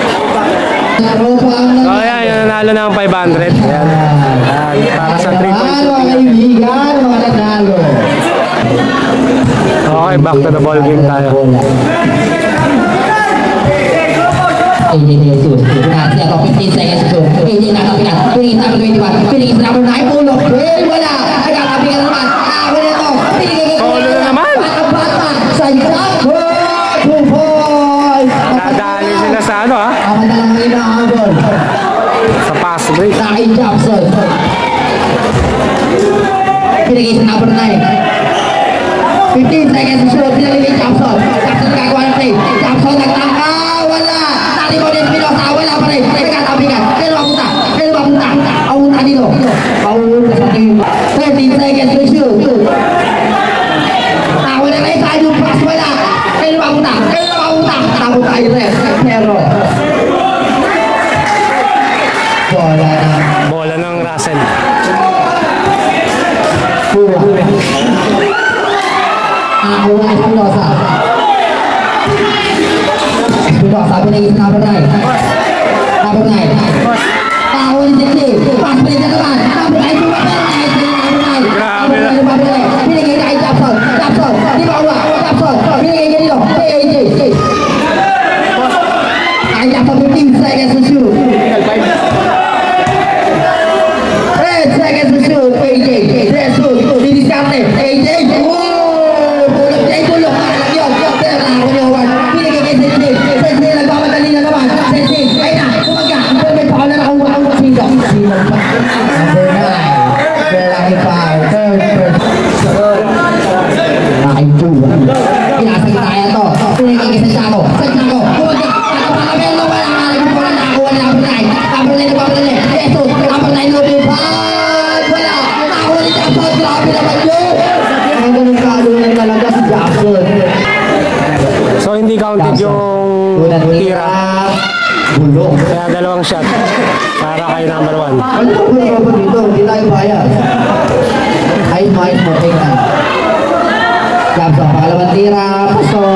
So ayan, yung nanalo ng 500. Ayan. Para sa 3 points. Okay, back to the ball game tayo. AJ Jesus. Nanti ako 15 seconds to shoot. AJ nakapinan. Pinigil sa number 21. Pinigil sa number 9. Pulok. Wala. Nagkakapinan naman. Ako nito. Pinigil Solo na naman. Bata. Sa Jackson. 2 points. Nadali sila sa ano ha? Ako na lang ngayon ang habol. Sa pass break. Kay Jackson. Pinigil sa number 9. 15 seconds to shoot. Pinigil kay Jackson. Jackson nagkakawa ng play. Jackson nagtangka. Wala. Naribon ni Espinosa. Wala pa rin. Nagkatabigan. Kaya mapunta. Paunta dito. Paunta sa team. 13 seconds to shoot. Wala kayo sa yung pass. Wala. Kaya mapunta. Tapos tayo rin. Pero bola na. Bola ng Russell. Nakakuha Espinosa. Sabi na yung number 9. Number 9. Nakakuha ni Dixie. Pass pa rin na naman. Number 9. Grabe na. Binigay na kay Jackson. Di ba uwa? Jackson. Binigay ka dito. Kay AJ. Kay Jackson 15 seconds to shoot. 10 seconds to shoot. AJ. Jesus. Didiskarte. AJ. Bulok. Nakakuha ni Howard. Binigay kay Dixie. Nagmamadali na naman. Sensei, ayun na, kumaga. May pakala na. tira. Bulong. Kaya dalawang shot para kay number 1. Ano po ba dito? Hindi tayo bayad. Ayos mo, tingnan. Jabson, pangalawang tira. Paso.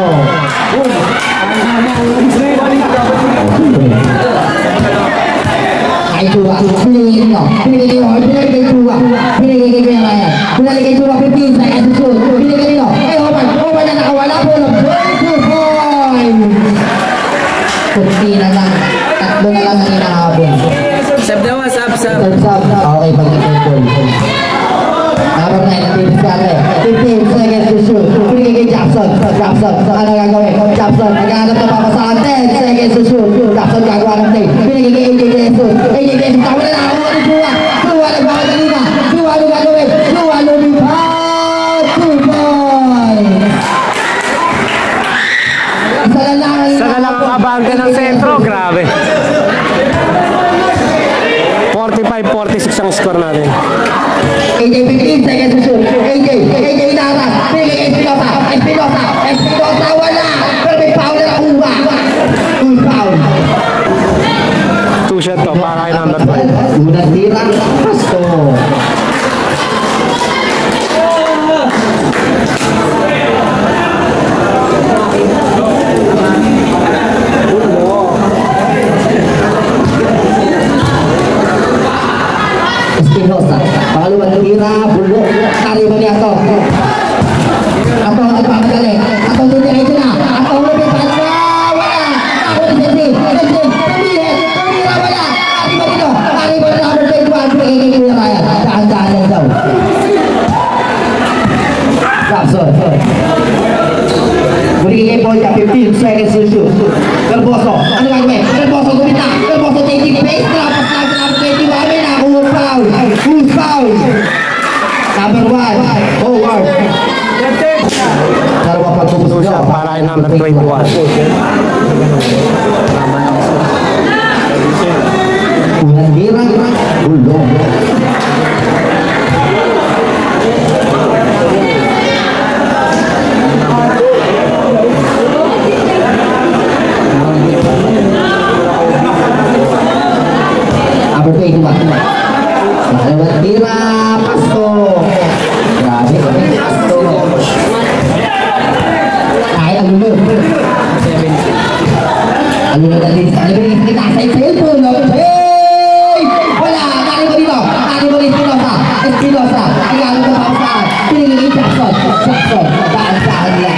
Ay, Chua. Pinigigil ko. Pinigigil ko. Pinigigil Chua. Pinigigil ko yung Ryan. Pinigigil Chua. 15 seconds to shoot. Pinigigil ko. Ay, Oman. Oman na nakawala po. 22 points. Kunti na lang. Tatlo na lang ang inahabol. Sab daw, sab. Okay, pag-ipon. Number 9, natin sa 15 seconds to shoot. Pinigigil Jackson. Jackson, saan na gagawin? Jackson, naghahanap na papasahan. 10 seconds to shoot. Jackson gagawa ng play. Pinigigil AJ Jesus. AJ Jesus, tama na nakakuha ni Chua. Chua, nagbawadali na. Chua, ano gagawin? Chua, lumipad. 2 points. Isa na lang ang abante ng sentro. Grabe. 45-46 ang score natin. AJ 15 seconds to shoot. AJ inaras. Pinigigil Espinosa, wala. Pero may foul na nakuha. 2 foul. 2 shot to para kay number 5. Unang tira. Pasto. Espinosa, pangalawang tira, bulok, tariman niya ito. Ato ang nagpapadali, ato ang didiretso na, ato ang lumipad na, wala. Ako ni Sensi, pamira, wala. Tariman na number 21, pinigigil na kaya. Daan-daan lang daw. Jackson. Pinigigil po niya, 15 seconds to shoot. Galboso, ano gagawin? Galboso, gumita. Galboso, taking base, trapas na sa number 21, may nakuha foul. Who's foul? Number 1, Howard. Dalawa pagpupus Shot para kay number 21. Unang tira, bulong. Number 21. Dalawang tira, Pasto. Grabe, Pasto. Ay, ang lulo. Ang lulo na din. Ang lulo na din. Nasa cellphone. Hey! Wala! Nari mo dito. Espinosa. Ay, ang lulo pa sa pinigigil Jackson. Daan sa kanila.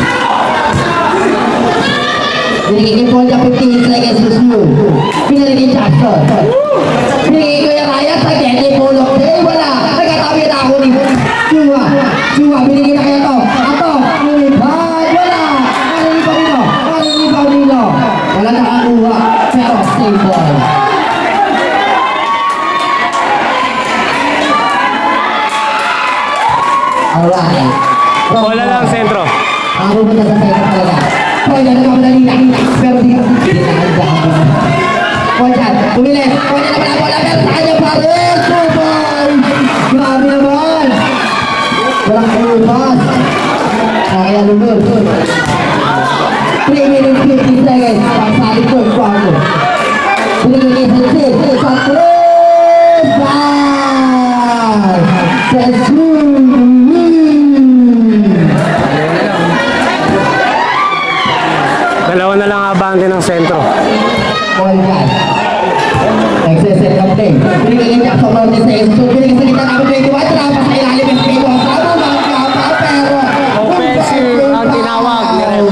Pinigigil po niya 15 seconds to shoot. Pinigigil Jackson. Pinigigil ko yung Ryan sa Kenny Polo. Eh, wala. Nagkatabi na ako ni Chua. Pinigigil na kaya to. Ato. Lumipad. Wala. Malilipaw nilo. Wala nakakuha. Pero stable. Alright. Wala lang sentro. Ako punta sa sentro talaga. Hoy, nagkamadali na. Pero di na. Tumilis. Pwede naman ang bola. Pero sa kanya pa rin. 2 points. Grabe naman. Walang kupas. Kaya lumur. 3 minutes 50 seconds. Pagsali ko yung kwarto. Pinigigil sa sid. Sa 3. Bye. Dalawa na lang abante ng sentro. Ball guy. Nagsiset ng play. Pinigigil niya sa Norte sa Esto. Pinigigil sa kita namin 21. Trapas sa ilalim ng play. Pero offensive ang tinawag ni Rem.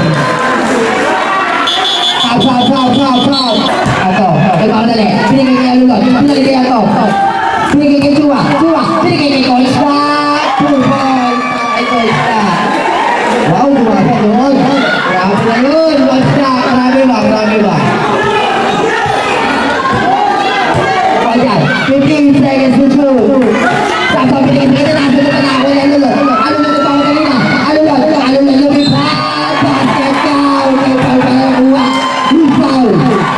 Foul. Ato. Ikaw dali. Pinigigil niya lulot. Pinigigil niya to. Pinigigil Chua. Pinigigil ko. 2 points. Ito isa. Wow, dumaga doon. Grabe na yun. Marami ba? 15 seconds to shoot. Tapos pinigil na nasa na ako yan lulot. Ano na ito kanina? Ano na lumipad? Basket down. Foul.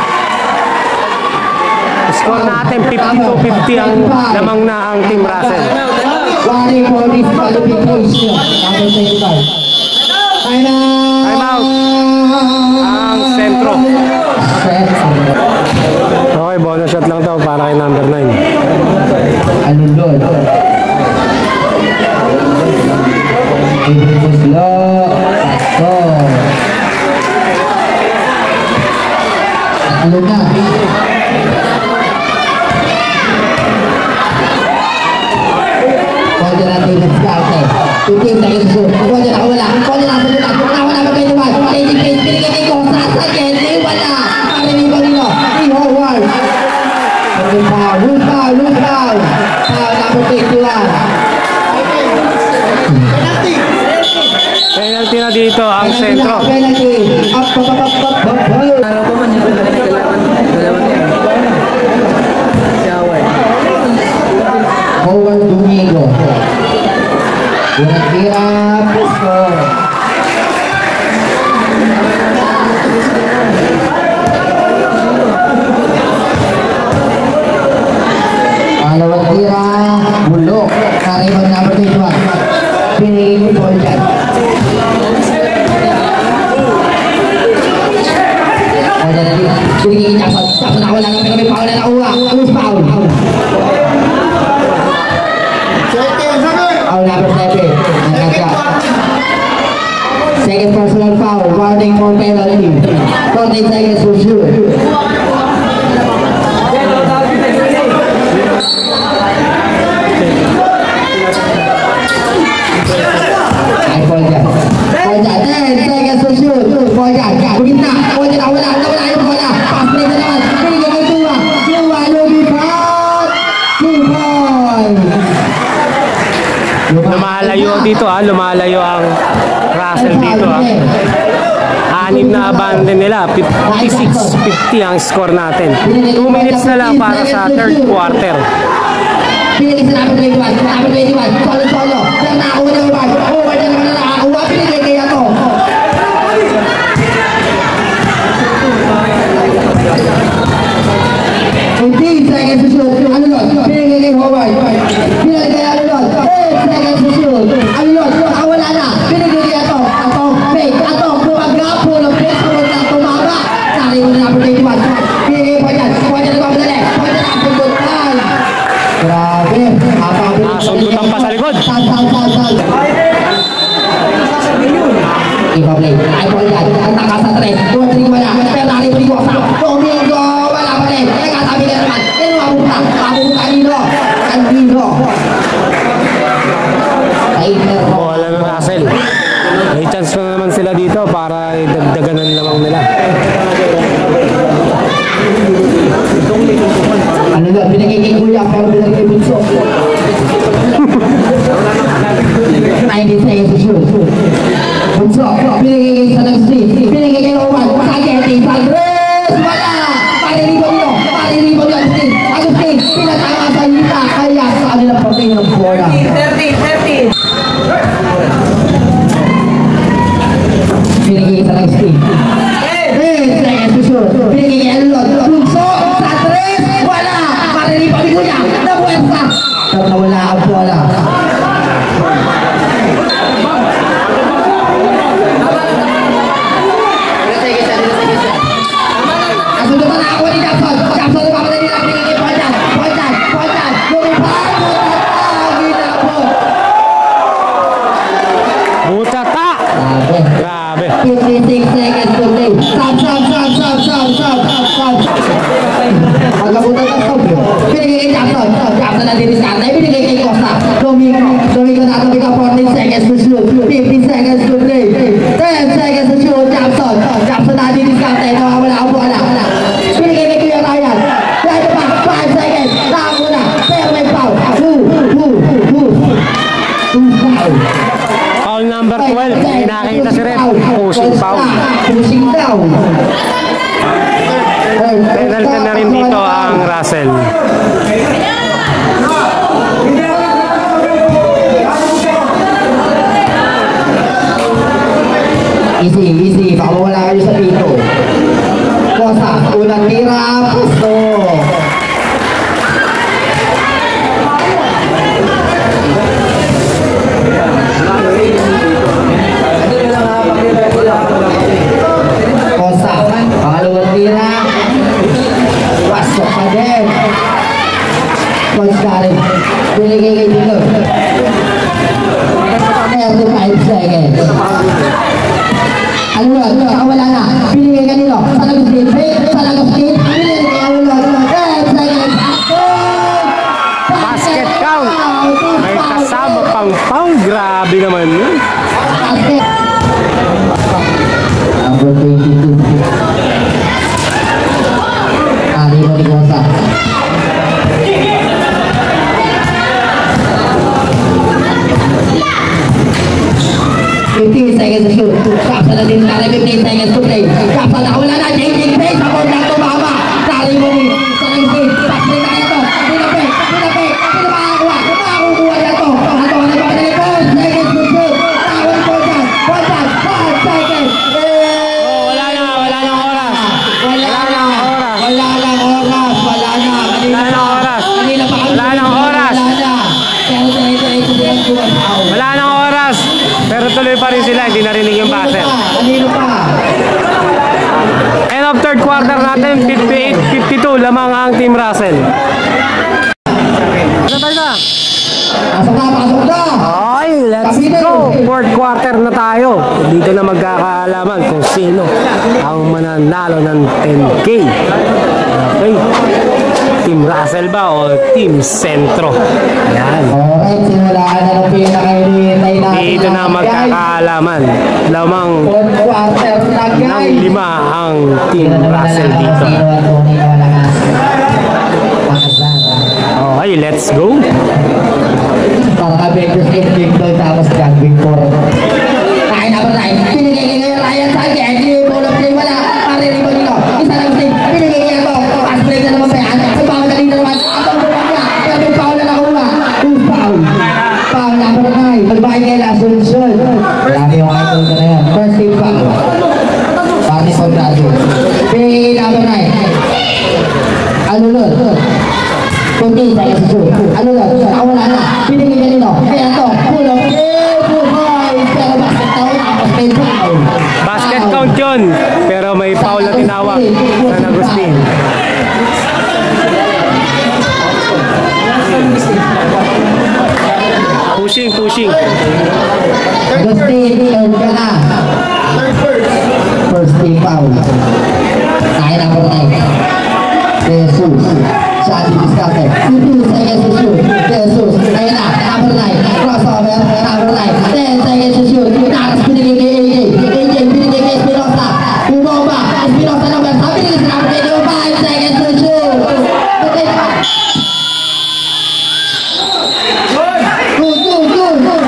Score natin 52-50 ang lamang na ang Team Russell. Warning for disqualification. Number 25. Time out. Ang sentro. set. Okay, bonus shot lang to para kay number 9. Alundod. Ibig slow. Sakto. Alun na. Kaya natin yung skate. Tutin tayo sa shoot. Kaya na wala. Kaya na sa shoot. Wala pa kayo naman. Pinigay ko sa sakit. Wala. Parinig nyo. Ihawal. Foul. Foul number 21. Penalty na dito ang sentro. Penalty. Up. Araw ko man yung dalawa niya. Shower. Juan Domingo. Unang tira, puso. Pangalawang tira, bulok. Karibang number 21. Pinigil yung ball dyan. Pinigil niya. Tapos na wala kami foul na nakuha. Who's foul? Foul number 7. Second personal foul. Warning for penalty. 14 seconds to shoot. Ay, ball dyan. Ball dyan. 10 seconds to shoot. Ball dyan. Bugin na. Ball dyan. Wala yung bola. Pass play na naman. Pinigil kay Tua. Lumipad. 2 points. Lumalayo dito lumalayo ang Russell dito Anim na abandon nila, 56-50 ang score natin. 2 minutes na lang para sa third quarter. Pinigil sa number 21. Solo. Yan nakakuha ng reward. Over na naman na nakakuha. Pinigil kaya to. Seconds to shoot. Alulot. Pinigil kay Howard. Pinigil kay Alulot. 8 seconds to shoot. Alulot. Nakawala na. Pinigil kay Atong. Fake. Atong. Bumagap. Pulo. Fake. Pumunta. Tumama. Sari mo na number 21. Pinigil pa dyan. Pwede na pabdali. Pwede na pagbutan. Grabe. Sundutan pa sa likod. Sal. Iba play. Ay, ball dyan. Ang takas sa 3. 2-3 wala. Pero nakalimutin ko sa Domingo. Wala pa rin. Katabi ka naman. Mabubuka Nino. Wala ng Russell. May chance na naman sila dito para dagdagan ng lamang nila. Ano na, binigay kay Kuya pero binigay kay Bunso. 90 seconds to shoot. Bunso, binigay kay Sanagsi. Binigay kay Roman. Sageti, Sagres. Wala! Pariribo nyo. Agustin. Pinatama sa lita. Kaya sa kanilang pagkain ng bola. 30. Binigay kay Sanagsi. 10 seconds to shoot. Binigay kay Alulot. Bunso, sa 3. Wala! Pariribo ni Kuya. Nabuwersa. Pero nawala ang bola. Asundutan na ako ni Jackson. Jackson, papadali nila. Binigay kay Poldan. Lumipad. Ginapot. Butata! Grabe. 56 seconds to play. Stop. Pagkabutan ng stop. Binigay kay Jackson. Jackson na diniskarte. Binigay kay Costa. Domingo na kami ka 14 seconds to shoot. 15 seconds to play. 10 seconds to shoot. Jackson na diniskarte. Nawawala ang bola. Binigay kay Kuya Ryan. Dahil pa. 5 seconds. Nakakuha na. Pero may foul. Foul. Foul number 12. Pinakita si Ref. Pushing foul. Pushing down. Penalty na rin dito ang Russell. Easy. Baka mawala kayo sa pito. Costa. Unang tira. Pusto. Costa. Pangalawang tira. Coach Karen. Binigay kay Dino. 35 seconds. Ano yun? Wala na. Binigay kanino? Sa Lagos State. Sa Lagos State. Binigay kay Alulo. 10 seconds. Basket count. May kasama pang foul. Grabe naman yun. Basket. Number 22. Ari Morigosa. 15 seconds to shoot. Kapsa na din kare 15 seconds to play. Kapsa na wala na. Changing pace. Ako na tumama. Kari mo ni. Sa lingkid. Pasli na ito. Pinape. Makakuha na ito. Ato na ba na ito? Seconds to shoot. Tawag ko dyan. 5 seconds. Wala nang oras. Wala nang oras. Kanina pa kami. Wala nang oras. Pero ito din ang Wala nang oras. Pero tuloy pa rin sila. Hindi narinig yung buzzer. Kanino pa? End of third quarter natin. 58-52. Lamang ang Team Russell. Ano tayo na? Pasok na. Okay, let's go! Fourth quarter na tayo. Dito na magkakaalaman kung sino ang mananalo ng 10K. Okay. Team Russell ba o Team Centro? Ayan. Alright, simulaan na ng pinakainihintay natin. Dito na magkakaalaman. Lamang Fourth quarter na ng guys. 5 ang Team Russell dito. Okay, let's go! Para ka Bakers Game Victor tapos John Victor. Kain na ba tayo? Pinigay kay Ryan sa akin. Hindi ball of play wala. Pariribo nito. Isa lang sing. Pinigay kay ito. Pass break na naman ba yan? May foul na rin na naman. Atong buwan niya. Kaya may foul na nakuha. Who's foul? Foul number 9. Magbakay kay Lasunson. Marami yung idol na yan. First team foul. Party Sobrado. Pinigay kay number 9. Ano nun? 20 seconds to shoot. Ano lang? Wala na. Pinigay kanino? Kaya ito. Pull up. Pero basket count. Basket count. Basket count yun. Pero may foul na tinawag San Agustin. Pushing. Agustin, turn ka na. First team foul. Kaya na po tayo. Jesus. Shadi Biscate. 15 seconds to shoot. Jesus. Kaya na. Number 9. Crossover. Number 9. 10 seconds to shoot. Nakas pinigay kay AJ. Pinigay kay Espinosa. Bumomba. Espinosa number 7. Pinigay sa number 5 seconds to shoot. Good.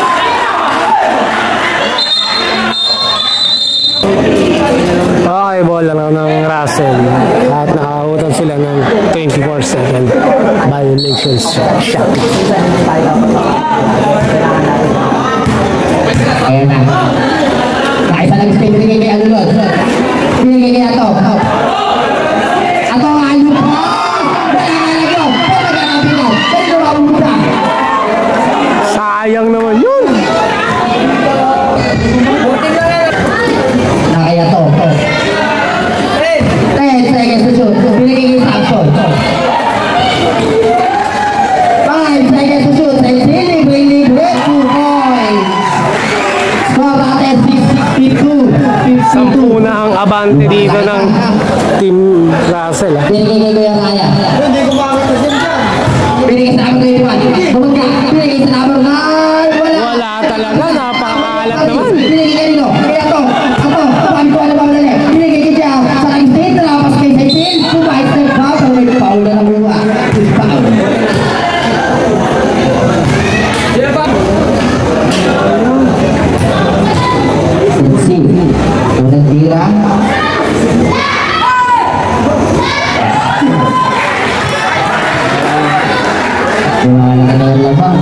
Okay, ball lang ng Russell. At nakakutan sila ng 24-second violations shot. Ayan na. Nakaisa lang spin. Binigay kay Alulod. Binigay kay Ato. Ato, ayun po! Bayangan ko! Pagkakalapin na! Pwede na mabuta! Sayang naman yun! Nakaya to. 10 seconds to shoot. Binigay kay Samson. 5 seconds to shoot. And Silly bringing with 2 points. Score natin 6-62. 10 na ang abante dito ng Team Russell. Binigay kay Kuya Raya. Binigay sa number 21. Bumagka. Binigay sa number 9. Wala talaga, napakaalat naman. Binigay kay Nino. Kaya to. Ato. Paano ko alam ang dali. Binigay kay Jao. Sa line state. Nalapas kay Saitin. Sumahit sa foul. Pero may foul na nakuha. Foul. Sensi. Unang tira. Wala ka na yung lamang.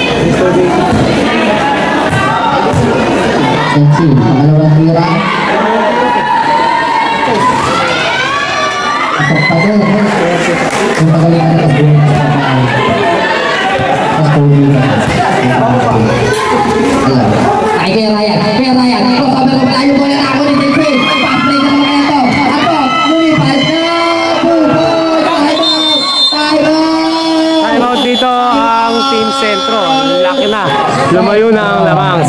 Sensi, pangalawang tira. Atok pa din. Yung pagalingan na kasi mas Kobe na. Ay, kaya Ryan. Crossover ko malayo ko lang ako ni Sensi. Pass play na naman ito. Ato, lumipad na. Time out.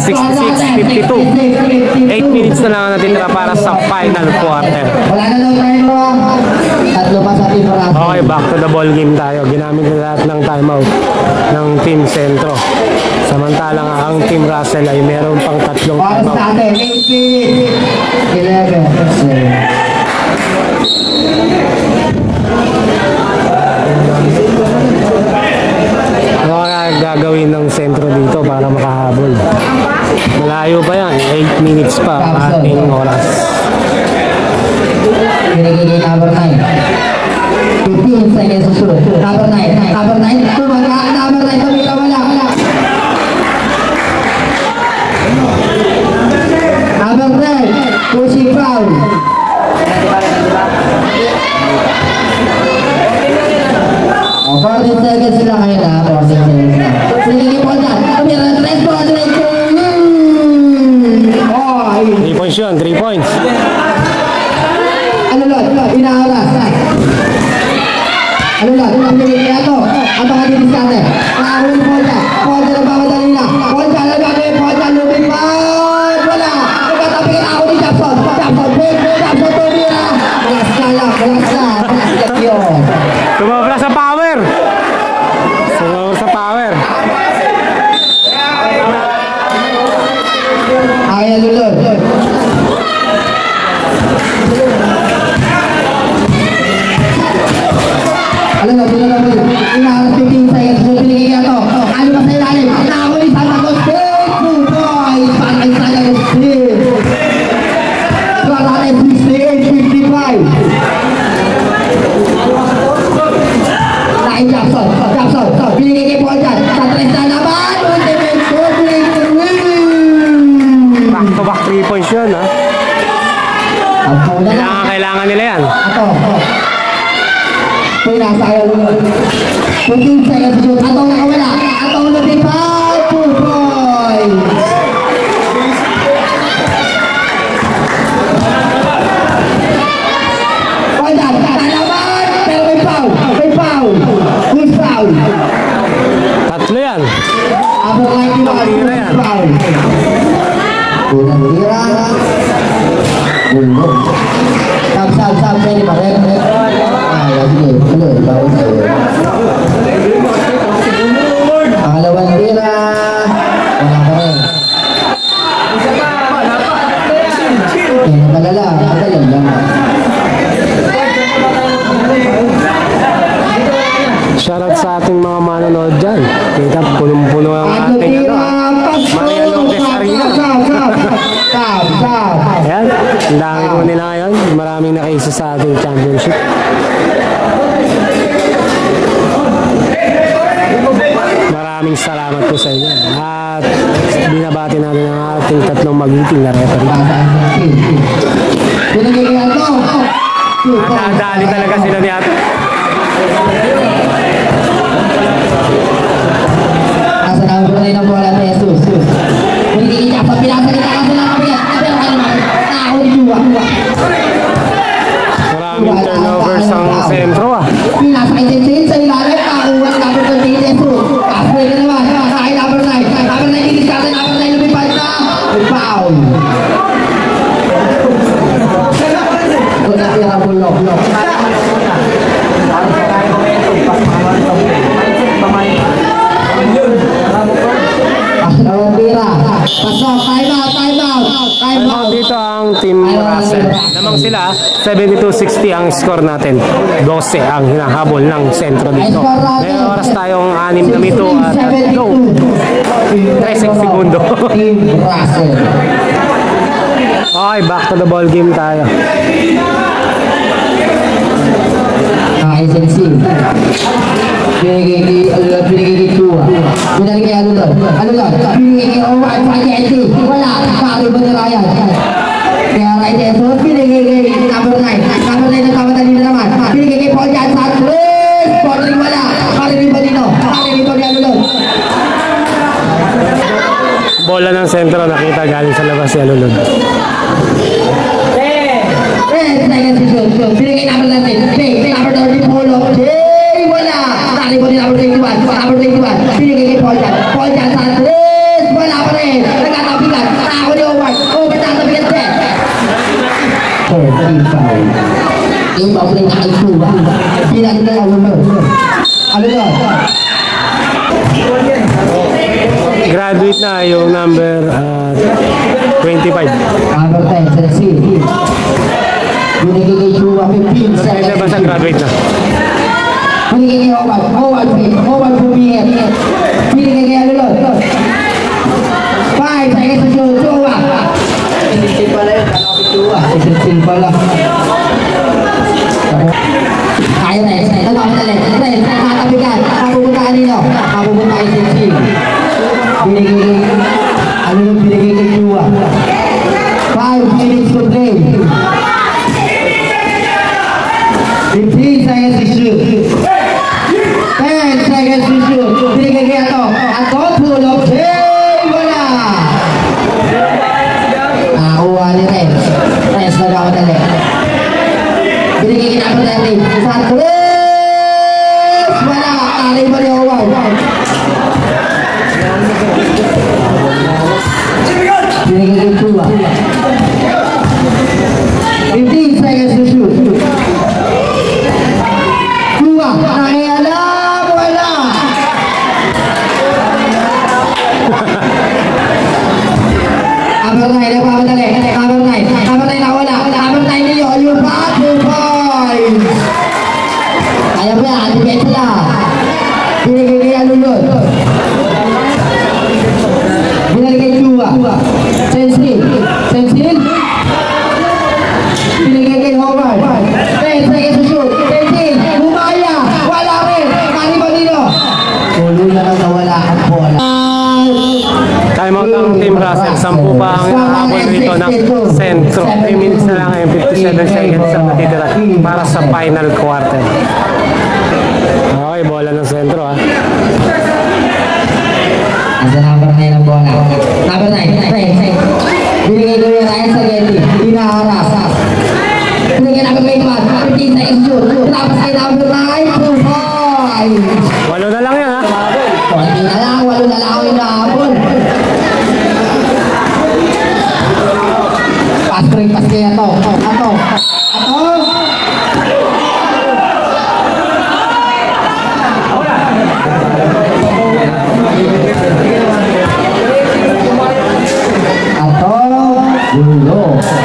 66-52. 8 minutes na lang ang natitira para sa final quarter. Wala na daw tayo mo. Tatlo pa sa Team Russell. Okay, back to the ball game tayo. Ginamit na lahat ng timeout ng Team Centro. Samantalang ang Team Russell ay meron pang tatlong Para timeout. sa atin, 11. Ano kaya gagawin ng Centro dito para makahabol? Malayo pa yan. 8 minutes pa ang ating oras. Binigay number 9. 15 seconds susunod. Number 9. Number 9. Tumaga. Number 9. Tumita wala. Number 10. Pushing foul. Oh, 14 seconds sila ngayon na. 14 seconds na. Sige po dyan. Tumira ng 3 points. 3 points yun. 3 points. Ano Lord? Inaharas. Ano Lord? Ang binigay kaya ito. Ato ka diniskarte. Nakahuli po dyan. Po dyan ang mamadali na. Po dyan ang gagawin. Po dyan lumipad. Wala. Nagkatabi ka na ako ni Japson. Japson. Japson tumira. Balas na lang. Balas na. Balas na yun. Tumabla sa power. Tumabla sa power. Ay, ano Lord? Alam na, inaharas 15 seconds. So, pinigay kaya ito. Ano ba sa ilalim? Nakahuli sa Santos. Big boys! Para kay Santos. Para natin 68-55. Dahil Jackson. Pinigay kay Paul dyan. Sa 3 na naman. Ultimate shooting. Back to back 3 points yun, ha? Kailangan nila yan. Ato. Kaya nasa ayaw mo. 15 seconds shoot. Atong nakawala. Atong lumipad. 2 points. Pagdan. Talaman. Pero may foul. May foul. Good foul. Tatlo yan. After 90 mga good foul. Unang tira. Bulog. Sab. Pwede pa rin. Sige. Tuloy. Bawal sa'yo. Pangalawang tira. Wala pa rin. Nakalala. Nakalan lang. Shoutout sa ating mga manonood dyan. Kita, punong-puno ang ating Maria Lopez Arena. Sab. Ayan, ang dami po nila ngayon. Maraming nakaisa sa ating championship. Maraming salamat po sa inyo. At binabati natin ang ating tatlong magiting na referee. At nadali talaga sila ni Ato. Asa na po rin ang bola ni Jesus. Hindi niya pa pinasa kita kasi lang kami. Pero ano naman, nakahuli juwa. Maraming turnovers ang sentro, ah. Pinasa kay sa ilalim. Nakakuha na po ng Jesus. Kapoy na naman. Kaya number 9. Number 9 didiskarte. Number 9 lumipad na. Foul. Ito na tira bulok. Dito ang Team Russell. Namang sila, 72-60 ang score natin. 12 ang hinahabol ng sentro dito. May oras tayong 6 na mito at 13 segundo. Okay, back to the ball game tayo. SNC. Binigay kay Tua. Binigay kay ano doon? Binigay kay Owan. Wala. Kari ba ni Ryan? Kaya Ryan so binigay kay number 9. Number 9 na kamatali na naman. Binigay kay Paul Jansan. Sporting wala. Kari ba dito? Kari ba ni ano doon? Bola ng sentro nakita galing sa labas si Alulod. Binigay number 13. Number 13 Polo. Wala. Kari ba ni number 21? Number 21. Binigay kay Paul Jansan. Paul Jansan. Wala pa rin. Nagkatabi team foul. Yung paulay na kay Tuwa. Pinagdala ulo. Ano doon? Graduate na yung number 25. Number 10, Chelsea. Binigay kay Tuwa, 15 seconds. Kaya ba sa graduate na? Binigay kay Howard. Howard bumingit. Binigay kay ano doon? 5 seconds to shoot. Tuwa. Hindi pala yun, kala ko tuwa. Isinsin pala. Kaya na, ito ako na lang. Nakatabigan. Mapupunta kanino? Mapupunta kay Isinsin. Binigay kay, ano yung binigay kay Tuwa? 5 minutes to play. 15 seconds to shoot. 10 seconds to shoot. Binigay kay Ato. Ato, pull up. Hey, wala! Nakakuha ni Rez. Rez na daw dali. Binigay kay Ato dali. Sa Rez! Wala! Alay mo ni Howard. Binigay kay Tuwa. 15 seconds to shoot. Tuwa, nakialam, wala. Abernay, nagpapadali. Abernay na wala. Abernay niyo, yung back, 2 points. Kaya ba yan, dikit sila. Binigay kay Alulod. Binigay kay Tuwa. Sensil. Binigay kay Howard. 10 seconds to shoot. 15. Bumaya. Wala rin. Kani ba nino? Tuloy na lang nawala ang bola. Time out ang Team Russell. 10 pa ang habol rito ng sentro. 3 minutes na lang ngayon. 57 seconds ang natitira para sa final quarter. Okay, bola ng sentro ha. Nasa number 9 ang bola. Number 9. Binigay ko yung Ryan Sageti. Hinaharas. Binigay number 21. 15 seconds shoot. Tapos kay number 9. 2 points. 8 na lang yan ha. 20 na lang. 8 na lang ang inahabol. Pass kaya to. Ato. Gulo.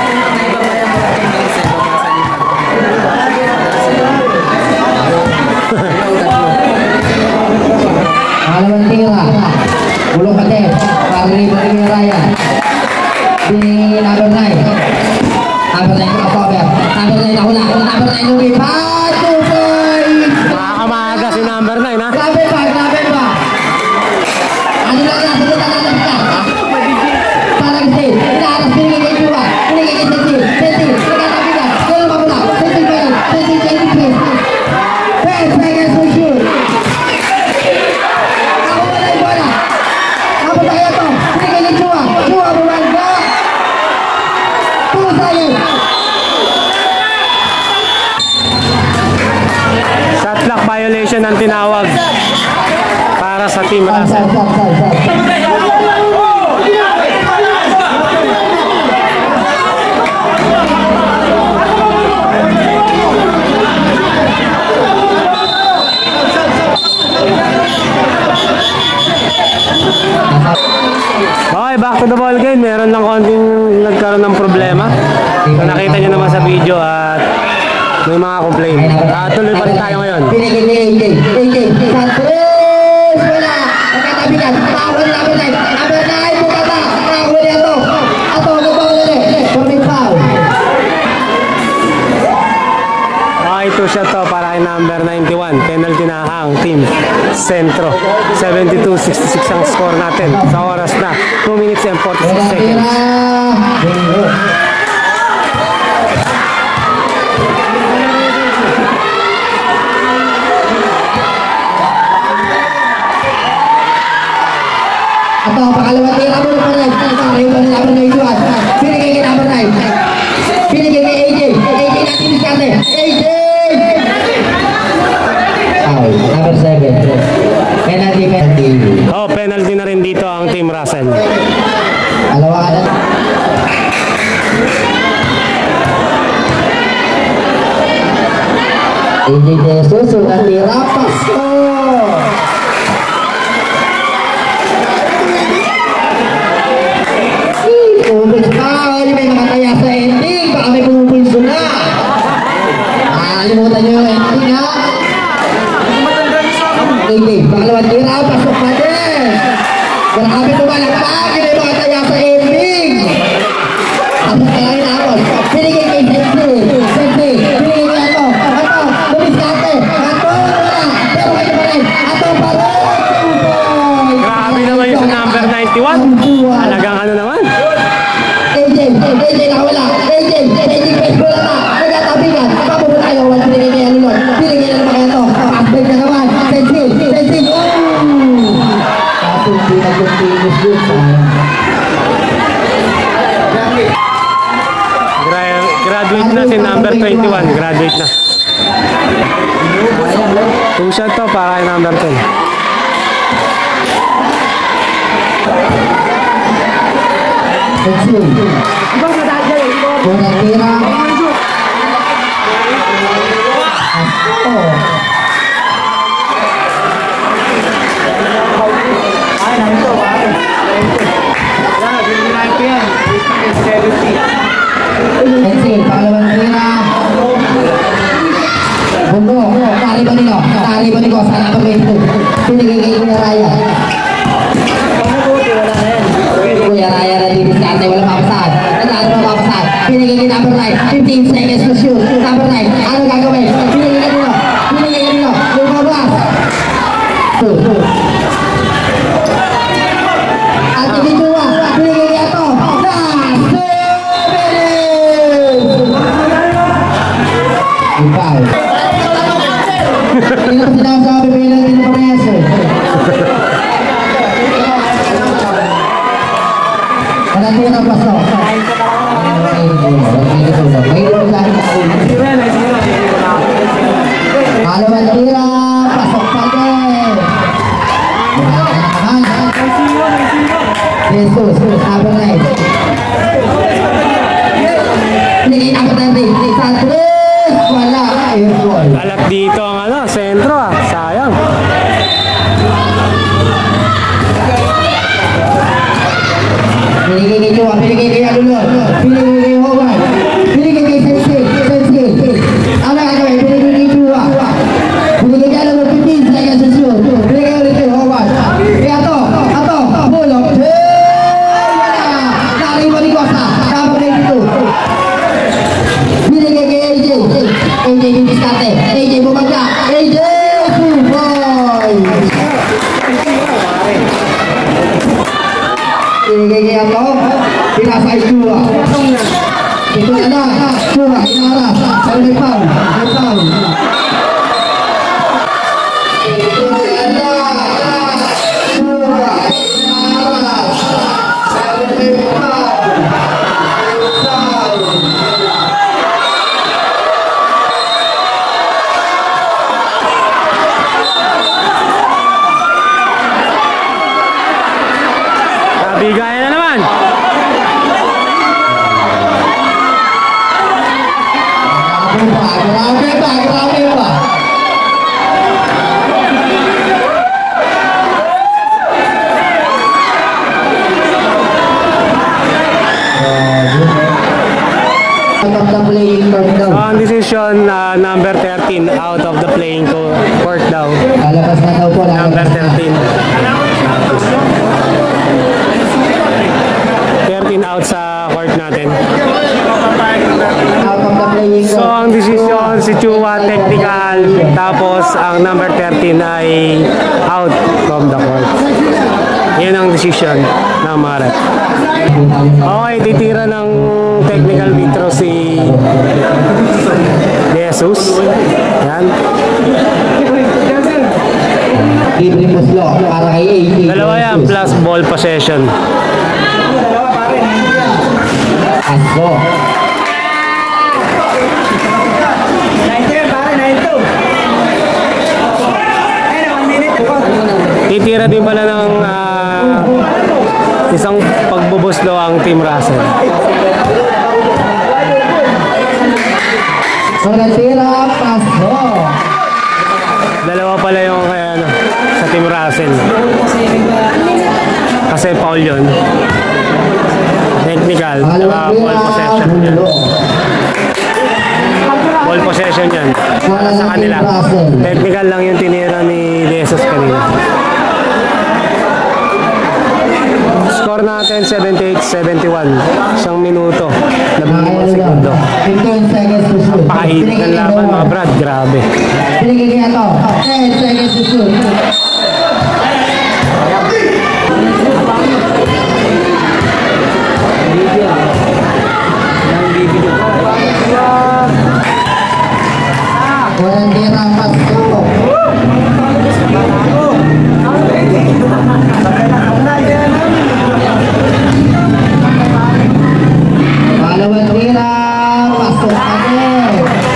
Alam tira. Gulo kate. Pagri Ryan. Di number 9. Number 9 ko cover. Number 9 ako na. Number 9 lumipat. 2 points. Makakamaga si number 9 ha. Grabe pa. Ano lang na. Sunod na lang ka. Parang si. Inaarap binigay kay Tuwa. Binigay kay Sensi. Nagkatabigan. Ganun pa muna. Sensi pa yun. Sensi 10 seconds to shoot. Ako wala yung bola. Ako tayo to. Binigay kay Tuwa. Tuwa bumangga. 2 seconds. Shot clock violation ang tinawag para sa Team Russell. Okay, back to the ball game. Meron lang konting nagkaroon ng problema. So, nakita nyo naman sa video at may mga complaint. Tuloy pa rin tayo ngayon. Binigay ni AJ. Santos! Wala! Magkatabigan. Nakahuli number 9. Number 9, bukata. Nakahuli ato. Ato, nagpapalali. Forming foul. Okay, 2 shot to para kay number 91. Penalty na ang Team Sentro. 72-66 ang score natin. Sa oras na 2 minutes and 46 seconds. Ato, pakalawang tira mo na number 9. Binigay kay number 9. Binigay kay AJ. AJ natin diskarte. AJ! Foul. Number 7. Penalty. Oh, penalty na rin dito ang Team Russell. Alawa ka na. AJ Jesus sudah dirapas. Ubus pa, may mga taya sa ending. Baka may pumupulso na. Limutan nyo yung ending ha. Ending, pangalawang tira, pasok pa din. Grabe tumalakpak, yun yung mga taya sa ending. Tapos kaya naman, pinigay kay Sensei. Sensei, pinigay kay Ato, bumiskate. Ato, wala. Pero kayo pa rin. Ato pa rin. Grabe naman yung sa number 91. Talagang ano naman. AJ nakawala. AJ, face bola na. Nagkatabigan. Papunta tayo. Wala pinigay kay Alulon. Pinigay na naman kaya to. Aspect na naman. Sensei. Kaso hindi na continuous yun. Graduate na si number 21. Graduate na. Two shot to para kay number 10. Sensei. Bola tira. Sensei, pangalawang tira. Bundo, tari ba nito? Sana pa kayo ito. Pinigay kay Kuya Raya. Kuya Raya na din sa ate, wala mapasahan. Nandaan pa mapasahan. Pinigay kay number 9, 15 seconds to shoot. Number 9, ano gagawin? Pinigay kay nilo. Yung mabas. At ikituwa, pinigay kay Ato. Ikaw. Hindi na sinasabi mo yun ang Pareso. Nanatira ng pasok. Malawang tira, pasok pa din. Jesus, number 9. Pinigay number 9. Sa 3, wala. Airball. Alat dito ang ano, sentro ah. Sayang. Pinigay kay Chua, pinigay kay Alulon, pinigay kay Howard, pinigay kay Sensei. Ano gagawin? Pinigay kay Chua, pinigay kay Alulon, 15 seconds to shoot, pinigay ulit kay Howard, kay Ato, bulok, wala, nariba ni Costa, dapat kay dito, pinigay kay AJ yung diskarte, AJ bumagka, AJ, boy! Pinigay kay Ato, pinasa ay Chua. Ito na, Chua, inaras, pero may foul. Ito na, Chua, inaras, pero may foul. Bigay na naman. Grabe pa. So, ang decision number 13 out of the playing court daw. Lalabas na daw po. Number 13. 13 out sa court natin. Out of the playing So, ang decision si Chua technical, tapos ang number 13 ay out from the court. Yan ang decision ng mga rep. Okay, titira ng technical vitro si Jesus. Yan. Dalawa yan plus ball possession. Aso. Titira din pala ng isang pagbubuslo ang Team Russell. So, natira, paso. Dalawa pala yung ano, sa Team Russell. Kasi foul yun. Technical, ball possession yan. Ball possession yan. Para sa kanila. Technical lang yung tinira ni De Jesus kanina. Score natin 78-71. Isang minuto. 15 segundo. 15 seconds to shoot. Pakainit ng laban mga brad. Grabe. Pinigigil ito. 10 seconds to shoot. Walang tira pasto. Palawang tira pasto agad.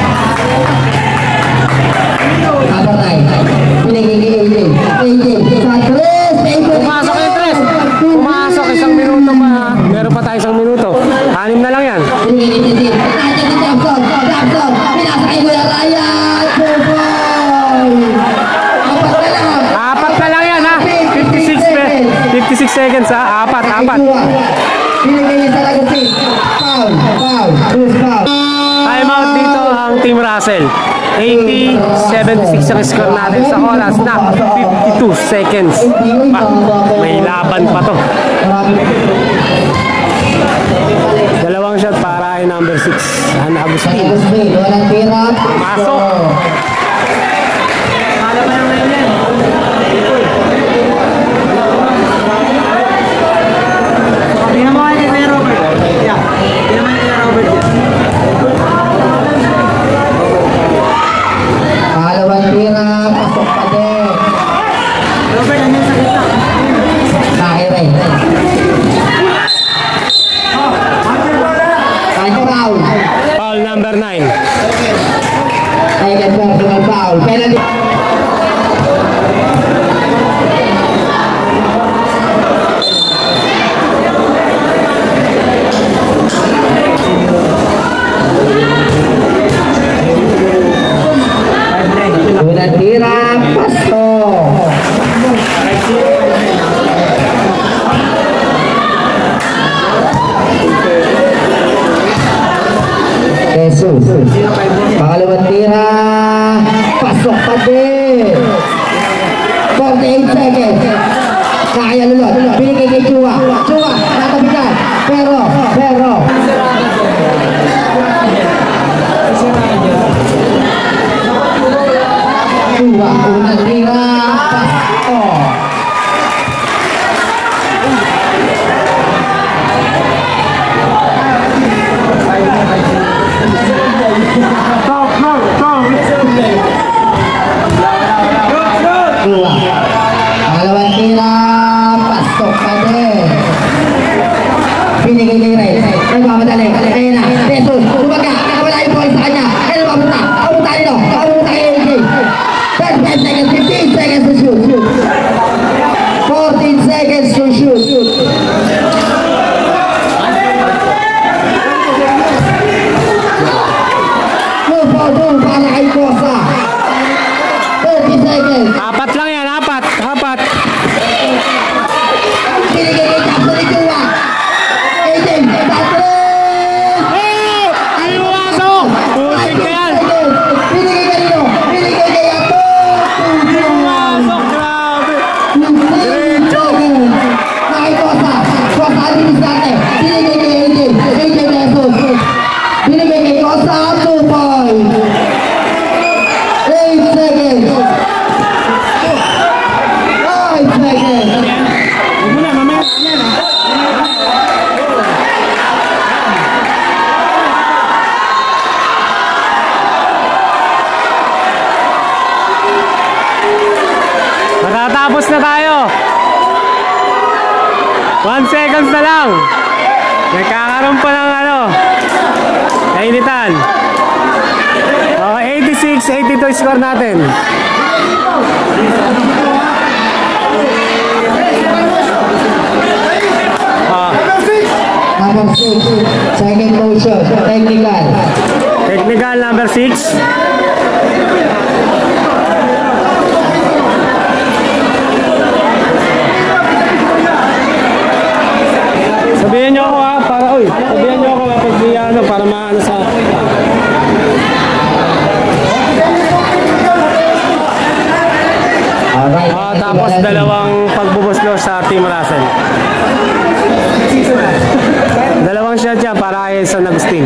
Abartay. Pinigigil AJ. Sa tres. Pumasok yung tres. Pumasok isang minuto pa. Meron pa tayo isang minuto. 6 na lang yan. Pinigigil. Jackson. Pinasakay ko yung Ryan. Apat na lang yan ha. 56 seconds ha. Apat. Pinigigil sa lagutin. Foul. Time out dito ang Team Russell. 80-76 ang score natin sa oras na 52 seconds. May laban pa to. Dalawang shot para ay number 6. Ana Agustin. Walang tira. Masok. Palawang tira. Pasok pa din. Robert, ano yung sa gitna? Kahire. Kahire foul. Foul number 9. Kahire personal foul. Penalty. Walang tira. Pasto. Jesus. Pangalawang tira. Pasok pa din. 48 seconds. Kaya lulot. Binigay kay Chua. Natabi ka. Pero. Chua. Unang tira. Pasko. Pangalawang tira, pasok pa din. Pinigay kay Ray. Nagmamadali. Ayun na. Jesus, tumaga. Nakawala yung ball sa kanya. Ayun, papunta. Papunta nito. Papunta kay AJ. 10 seconds, 15 seconds to shoot. 14 seconds to shoot. Two para kay Kosa. 30 seconds. Apat lang yan. Apat. Pinigay kay Jackson ni Chua. AJ, Patrick! Iwasok! Putik ka yan! Pinigay kanino? Pinigay kay Ato! Iwasok! Grabe! Nakikosa. Kosa administrate. Pinigay kay AJ. AJ Jesus. Pinigay kay Kosa. 2 points. 8 seconds. 5 seconds. Matatapos na tayo. 1 seconds na lang. Nagkakaroon pa ng nainitan. Okay, 86-82 score natin. Number 6, second motion, technical. Technical number 6. Tapos dalawang pagbubuslo sa Team Russell. Dalawang shot yan para kay San Agustin.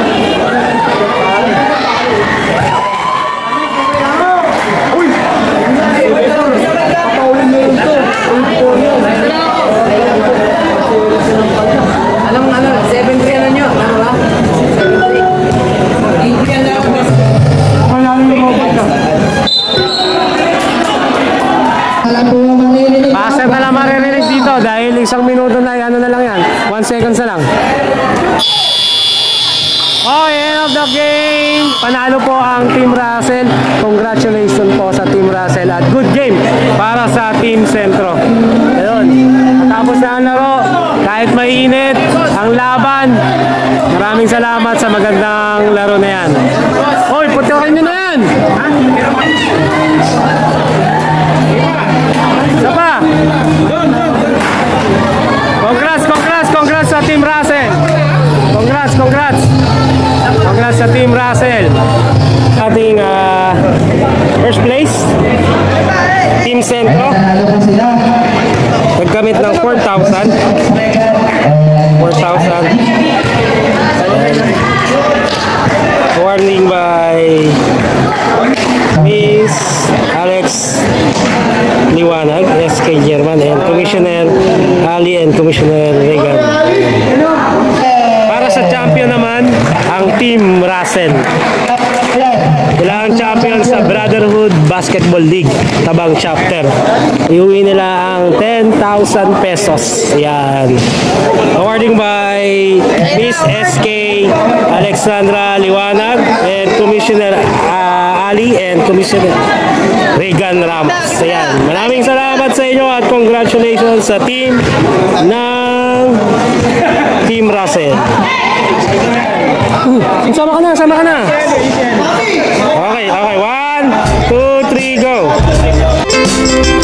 Alam ano, 7-3 ano nyo? Ano ba? 8-3 lang. Paser na lang maririnig dito dahil isang minuto na, ano na lang yan, 1 seconds na lang. Oh, end of the game! Panalo po ang Team Russell. Congratulations po sa Team Russell at good game para sa Team Centro. Ayun, matapos na ang laro, kahit mainit ang laban. Maraming salamat sa magandang laro na yan. Hoy, putyakin nyo na yan! Isa pa! Congrats sa Team Russell! Congrats sa Team Russell. Ating first place Team Centro nagkamit ng 4,000. Warning by Miss Alex Liwanag, SK German, and Commissioner Ali and Commissioner Regan. Para sa champion naman ang Team Russell. Sila ang champion sa Brotherhood Basketball League Tabang Chapter. Iuwi nila ang 10,000 pesos. Yan. Awarding by Miss SK Alexandra Liwanag and Commissioner Ali and Commissioner Regan Ramos. Yan. Maraming salamat sa inyo at congratulations sa team ng Team Russell. Sama ka na. Okay. 1, 2, 3, go!